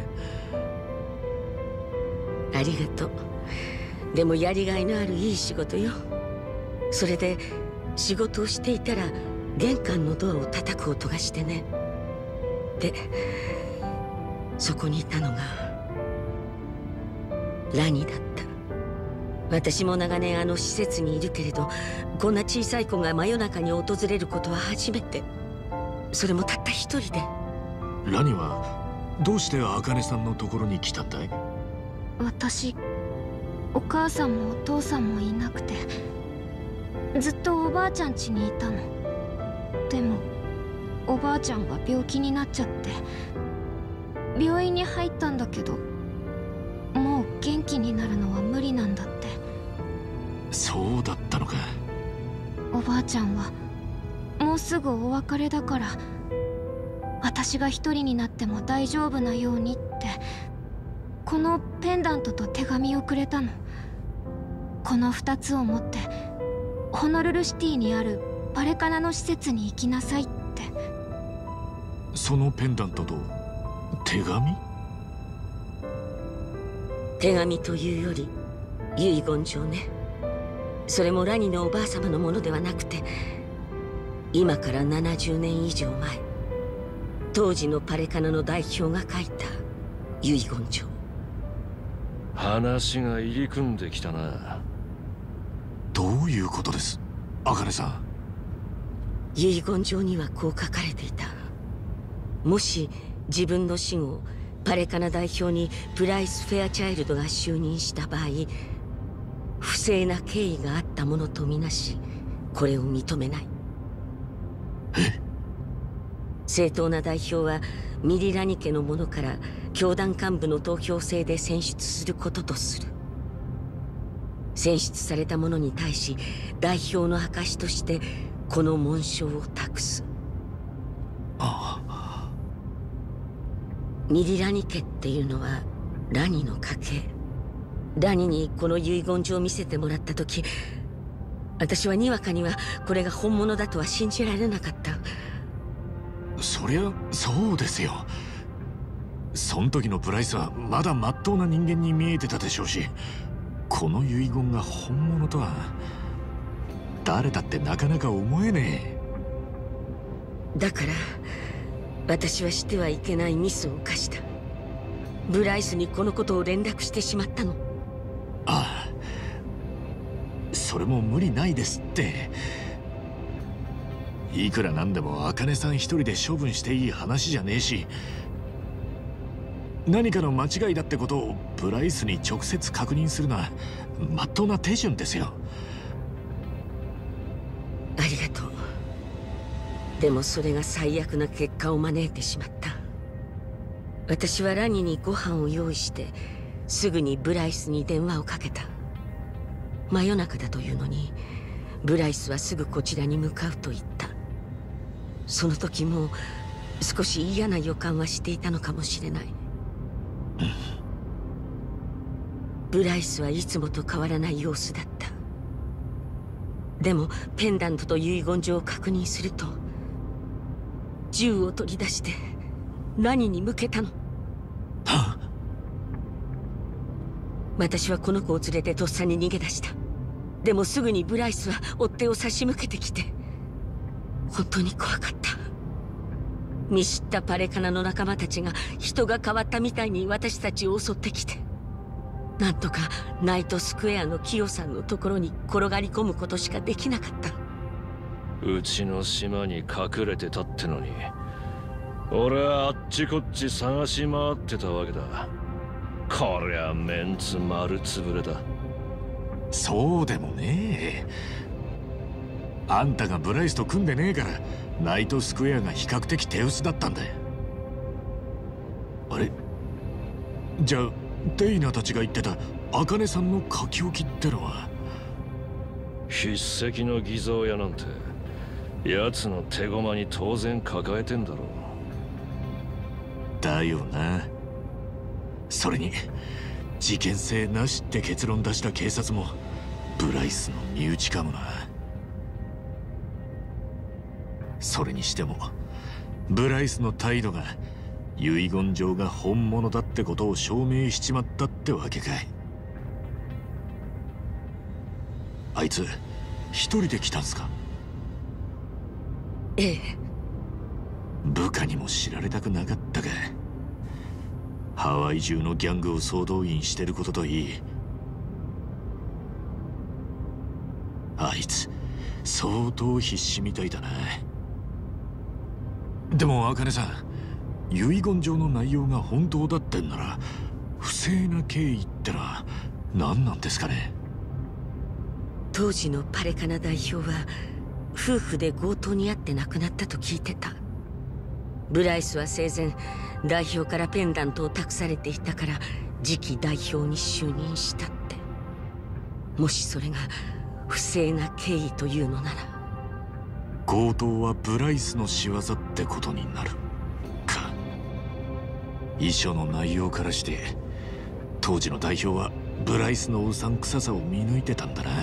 ありがとう。でもやりがいのあるいい仕事よ。それで仕事をしていたら玄関のドアを叩く音がしてね。でそこにいたのがラニだった。私も長年あの施設にいるけれど、こんな小さい子が真夜中に訪れることは初めて。それもたった一人で。 ラニはどうして茜さんのところに来たんだい？ 私、お母さんもお父さんもいなくて、ずっとおばあちゃん家にいたの。でもおばあちゃんが病気になっちゃって、病院に入ったんだけど、もう元気になるのは無理なんだって。 そうだったのか。 おばあちゃんはもうすぐお別れだから、私が一人になっても大丈夫なようにってこのペンダントと手紙をくれたの。この二つを持ってホノルルシティにあるパレカナの施設に行きなさいって。 そのペンダントと手紙？ 手紙というより遺言状ね。それもラニのおばあ様のものではなくて、今からななじゅうねん以上前、当時のパレカナの代表が書いた遺言状。 話が入り組んできたな。 どういうことです、茜さん？ 遺言状にはこう書かれていた。もし自分の死後、パレカナ代表にプライス・フェアチャイルドが就任した場合、不正な経緯があったものとみなし、これを認めない。正当な代表はミリラニ家の者から教団幹部の投票制で選出することとする。選出された者に対し代表の証としてこの紋章を託す。 ああ。 ミリラニ家っていうのはラニの家系。ラニにこの遺言状を見せてもらった時、私はにわかにはこれが本物だとは信じられなかった。 そりゃそうですよ。そん時のプライスはまだ真っ当な人間に見えてたでしょうし、この遺言が本物とは誰だってなかなか思えねえ。だから私はしてはいけないミスを犯した。ブライスにこのことを連絡してしまったの。 ああ、それも無理ないですって。いくらなんでも茜さん一人で処分していい話じゃねえし、何かの間違いだってことをプライスに直接確認するのは真っ当な手順ですよ。 ありがとう。でもそれが最悪な結果を招いてしまった。私はラニにご飯を用意してすぐにブライスに電話をかけた。真夜中だというのにブライスはすぐこちらに向かうと言った。その時も少し嫌な予感はしていたのかもしれない。ブライスはいつもと変わらない様子だった。でもペンダントと遺言状を確認すると、銃を取り出してラニに向けたの。私はこの子を連れてとっさに逃げ出した。でもすぐにブライスは追っ手を差し向けてきて、本当に怖かった。見知ったパレカナの仲間たちが人が変わったみたいに私たちを襲ってきて、なんとかナイトスクエアのキヨさんのところに転がり込むことしかできなかった。 うちの島に隠れてたってのに、俺はあっちこっち探し回ってたわけだ。 こりゃメンツ丸つぶれだ。 そうでもねえ。あんたがブライスと組んでねえからナイトスクエアが比較的手薄だったんだよ。あれじゃあデイナたちが言ってた茜さんの書き置きってのは筆跡の偽造屋なんて奴の手駒に当然抱えてんだろう。 だよな。それに事件性なしって結論出した警察もブライスの身内かもな。それにしてもブライスの態度が遺言状が本物だってことを証明しちまったってわけかい。あいつ一人で来たんすか？ ええ。 部下にも知られたくなかったか。ハワイ中のギャングを総動員してることといい、あいつ相当必死みたいだな。でも茜さん、遺言状の内容が本当だってんなら不正な経緯ってのは何なんですかね？ 当時のパレカナ代表は夫婦で強盗に遭って亡くなったと聞いてた。ブライスは生前代表からペンダントを託されていたから次期代表に就任したって。もしそれが不正な経緯というのなら強盗はブライスの仕業ってことになるか。遺書の内容からして当時の代表はブライスのうさんくささを見抜いてたんだな。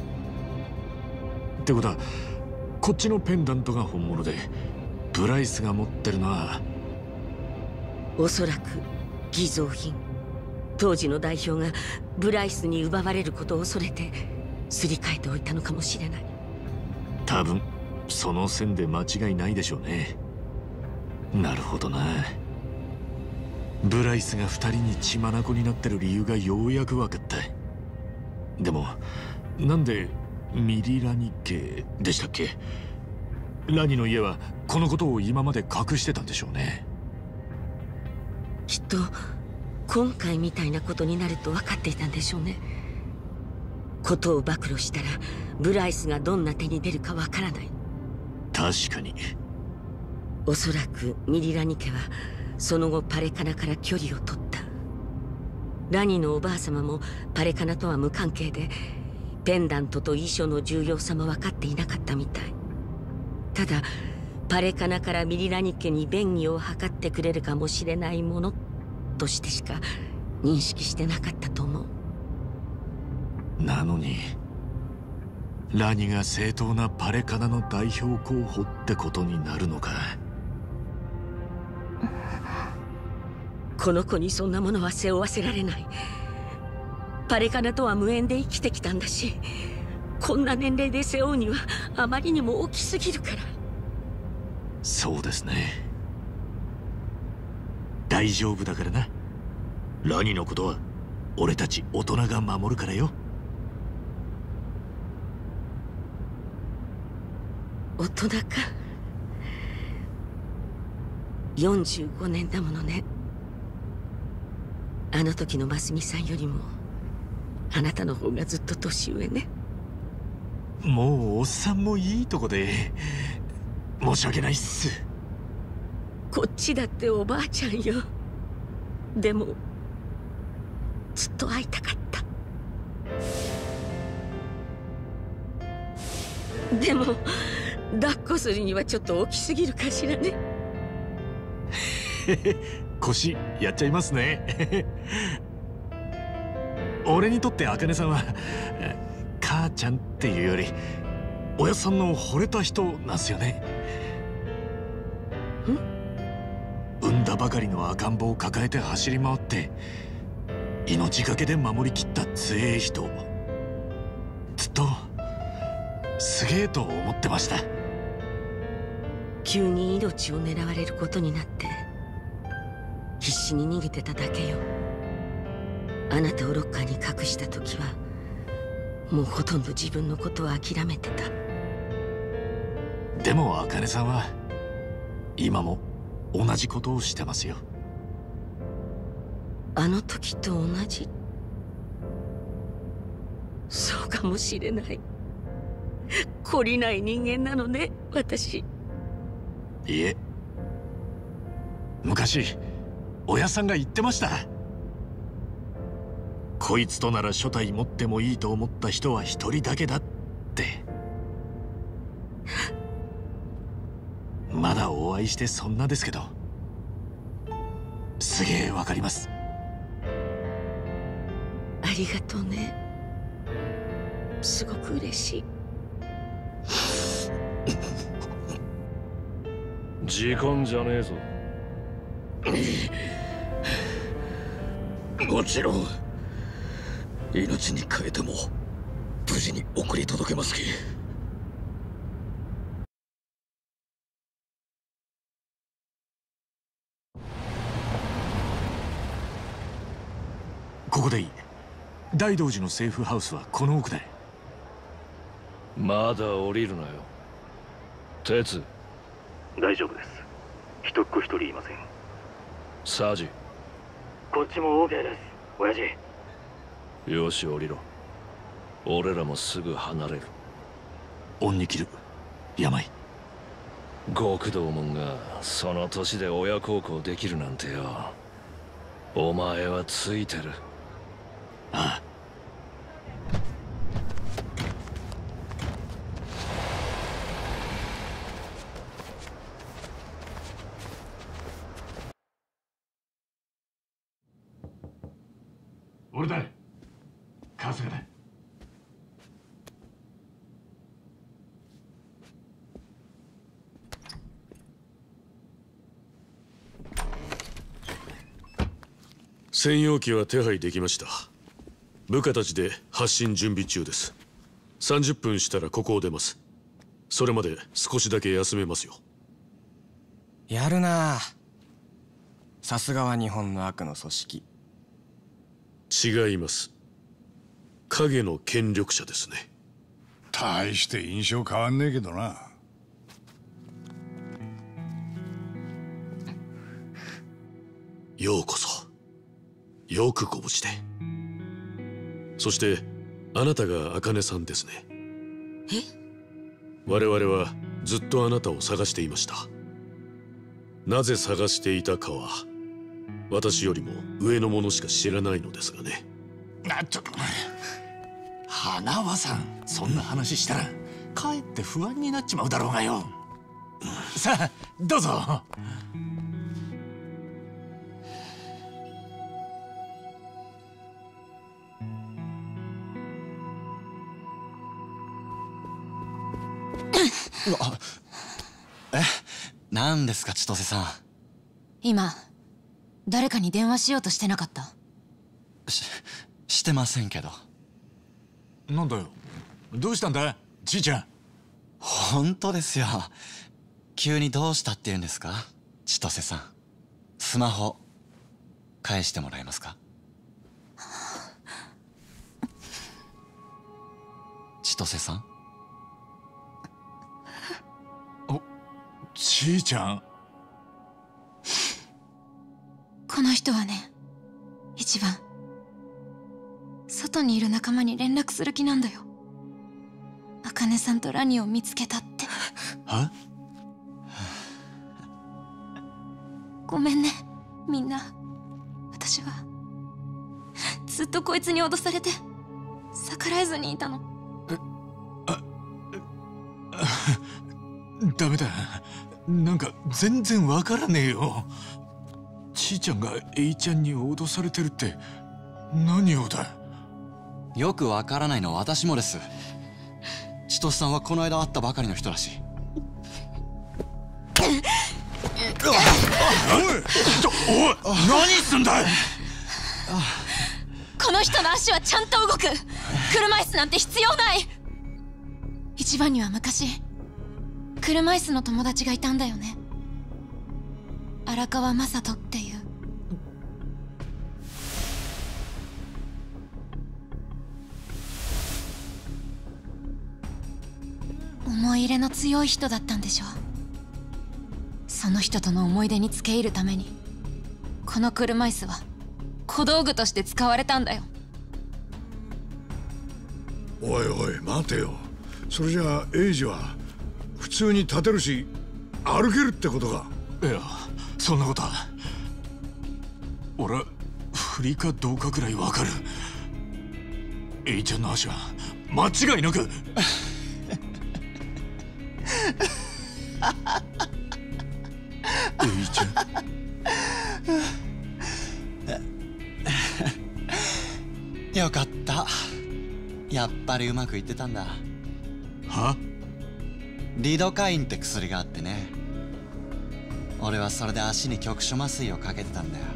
ってことはこっちのペンダントが本物でブライスが持ってるのはおそらく偽造品。当時の代表がブライスに奪われることを恐れてすり替えておいたのかもしれない。 多分その線で間違いないでしょうね。なるほどな。ブライスが二人に血眼になってる理由がようやく分かった。でもなんでミリラニ家でしたっけ？ラニの家はこのことを今まで隠してたんでしょうね。 きっと今回みたいなことになると分かっていたんでしょうね。ことを暴露したらブライスがどんな手に出るか分からない。 確かに。 おそらくミリラニ家はその後パレカナから距離を取った。ラニのおばあ様もパレカナとは無関係でペンダントと遺書の重要さも分かっていなかったみたい。ただパレカナからミリラニ家に便宜を図ってくれるかもしれないものとしてしか認識してなかったと思う。 なのにラニが正当なパレカナの代表候補ってことになるのか。 この子にそんなものは背負わせられない。パレカナとは無縁で生きてきたんだし、こんな年齢で背負うにはあまりにも大きすぎるから。 そうですね。大丈夫だからな。ラニのことは俺たち大人が守るからよ。 大人か。よんじゅうごねんだものね。あの時のマスミさんよりもあなたの方がずっと年上ね。 もうおっさんもいいとこで申し訳ないっす。 こっちだっておばあちゃんよ。でもずっと会いたかった。でも抱っこするにはちょっと大きすぎるかしらね。 腰やっちゃいますね。俺にとって茜さんは母ちゃんっていうよりおやっさんの惚れた人なんすよね。 ん？ 産んだばかりの赤ん坊を抱えて走り回って命がけで守りきった強え人、ずっとすげえと思ってました。 急に命を狙われることになって必死に逃げてただけよ。あなたをロッカーに隠した時はもうほとんど自分のことを諦めてた。 でも茜さんは今も同じことをしてますよ。 あの時と同じ。そうかもしれない。懲りない人間なのね、私。 いえ、昔親さんが言ってました。こいつとなら初代持ってもいいと思った人は一人だけだって。まだお会いしてそんなですけど、すげえわかります。 ありがとうね。すごく嬉しい。 時間じゃねえぞ。 もちろん命に代えても無事に送り届けますき。 ここでいい。大道寺のセーフハウスはこの奥で。 まだ降りるなよ。鉄。 大丈夫です。人っ子一人いません。 サジ。 こっちも OK です、親父。 よし、降りろ。俺らもすぐ離れる。 恩に着る。病。 極道門がその年で親孝行できるなんてよ。お前はついてる。 ああ。俺だ。春日だ。 専用機は手配できました。部下たちで発進準備中です。さんじゅっぷんしたらここを出ます。それまで少しだけ休めますよ。 やるなあ。さすがは日本の悪の組織。 違います。影の権力者ですね。 大して印象変わんねえけどな。 ようこそ。よくご無事で。そしてあなたが茜さんですね。 え？ 我々はずっとあなたを探していました。なぜ探していたかは私よりも上の者しか知らないのですがね。 あ、ちょっと花輪さん、そんな話したらかえって不安になっちまうだろうがよ。さあどうぞ。 え、何ですか千歳さん。 今誰かに電話しようとしてなかった？ し、してませんけど。 なんだよ、どうしたんだじいちゃん。 本当ですよ。急にどうしたって言うんですか千歳さん。スマホ返してもらえますか？千歳さん。 お、じいちゃん。 この人はね、一番外にいる仲間に連絡する気なんだよ。茜さんとラニを見つけたって。 は？ ごめんね、みんな。私はずっとこいつに脅されて逆らえずにいたの。 ダメだ、なんか全然わからねえよ。ちいちゃんがエイちゃんに脅されてるって何をだ。 よくわからないのは私もです。千歳さんはこの間会ったばかりの人だし。 おい、おい、何すんだい。 この人の足はちゃんと動く。車椅子なんて必要ない。一番には昔車椅子の友達がいたんだよね。荒川雅人っていう。思い入れの強い人だったんでしょう。その人との思い出に付け入るためにこの車椅子は小道具として使われたんだよ。 おいおい待てよ。それじゃあエイジは普通に立てるし歩けるってことか？ いや、そんなことは。俺振りかどうかくらいわかる。エイちゃんの足は間違いなくエイちゃんよかった。やっぱりうまくいってたんだ。 は？ リドカインって薬があってね、俺はそれで足に局所麻酔をかけてたんだよ。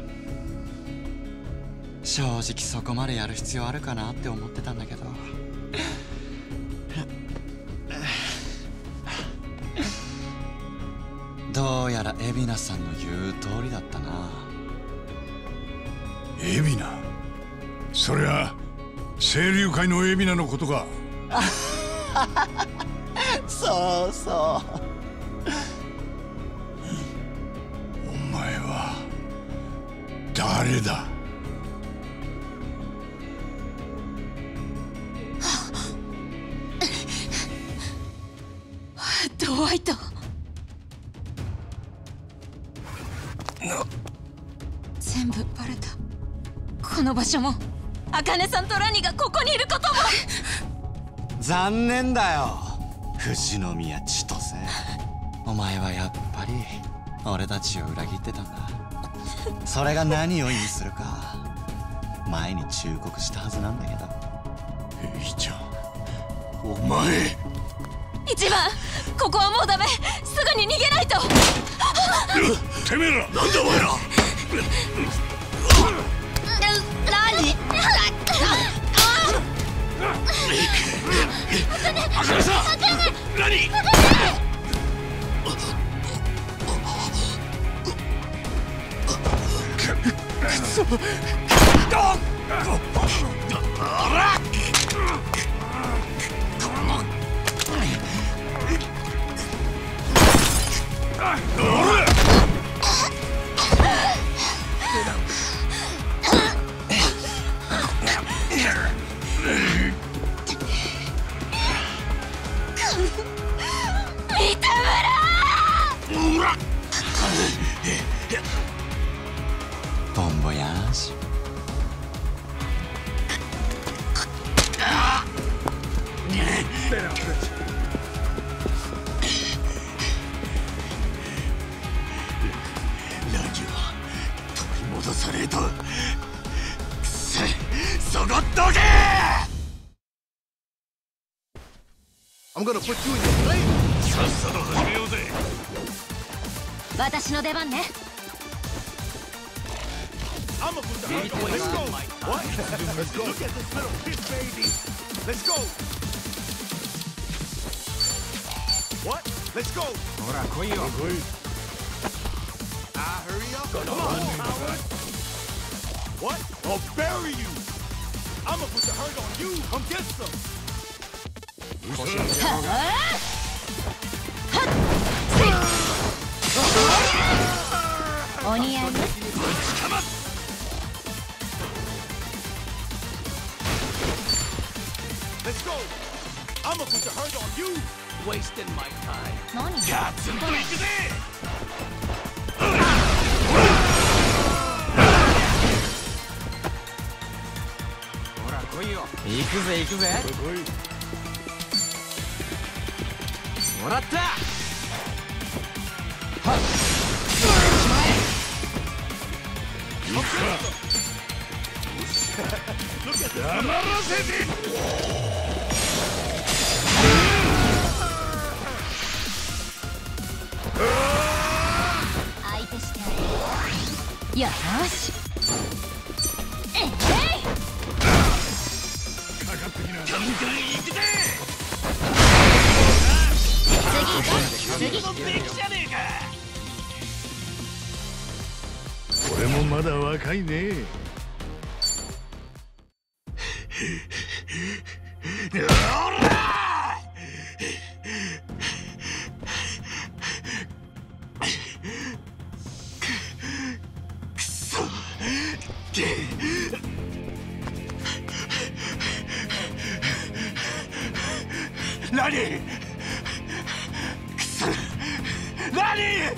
正直そこまでやる必要あるかなって思ってたんだけどどうやら海老名さんの言う通りだったな。 海老名？そりゃ清流会の海老名のことか。 そうそうお前は誰だ？ ドワイト。全部バレた。この場所も茜さんとラニがここにいることも。 残念だよ富士宮千歳。お前はやっぱり俺たちを裏切ってたんだ。それが何を意味するか前に忠告したはずなんだけど。 エイちゃん、お前。 一番、ここはもうダメ。すぐに逃げないと。 てめえらなんだお前ら。 何？ あかねさん、何？くそ。あら！ ボンボヤージュ。 ラジオ取り戻された。くせ、そこどけ。 I'm gonna put you in your place. さっさと始めようぜ。 私の出番ね。 I'm gonna put the hurt on. Let's go. What? Let's go. Look at this little bitch, baby. Let's go. What? Let's go. ほら来いよ。 Ah, hurry up. Come on, Howard. What? I'll bury you. I'm gonna put the hurt on you. Come get some. お似合いね。 Let's go. I'm gonna put the hurt on you. Wasting my time. 何？ ガツンといくぜ。 ほら来いよ。行くぜ行くぜ。もらった。はっ。 黙らせて。 相手してあれ。よし。えい。 かかってきな。ガンガン行くぜ。次行こう。次。敵じゃねえか。 俺もまだ若いね。 くそ、 何？くそ！何？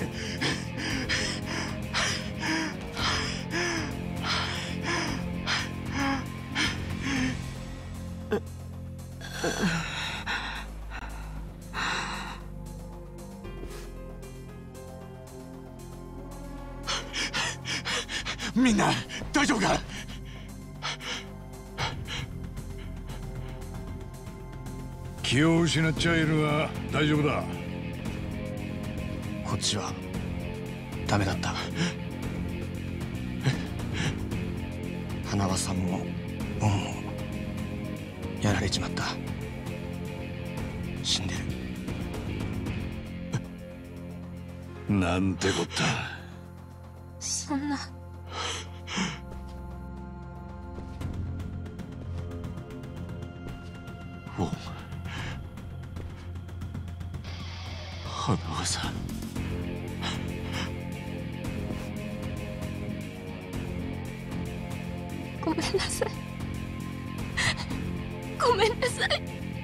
みんな大丈夫か？ 気を失っちゃいるが大丈夫だ。 こっちはダメだった。花輪さんも恩もやられちまった。死んでる。 なんてこった。 そんな。 お花輪さん。 ごめんなさい。ごめんなさい。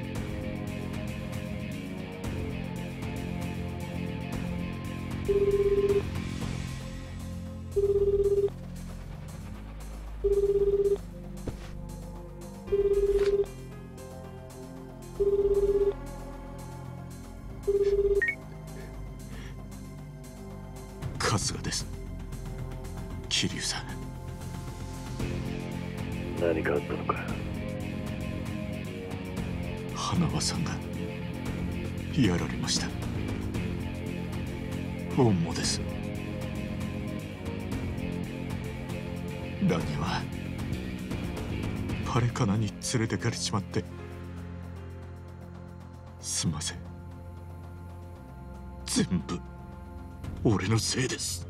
春日です。桐生さん。 何かあったのか。 花輪さんがやられました。恩もです。ラニはパレカナに連れてかれちまってすんません。全部俺のせいです。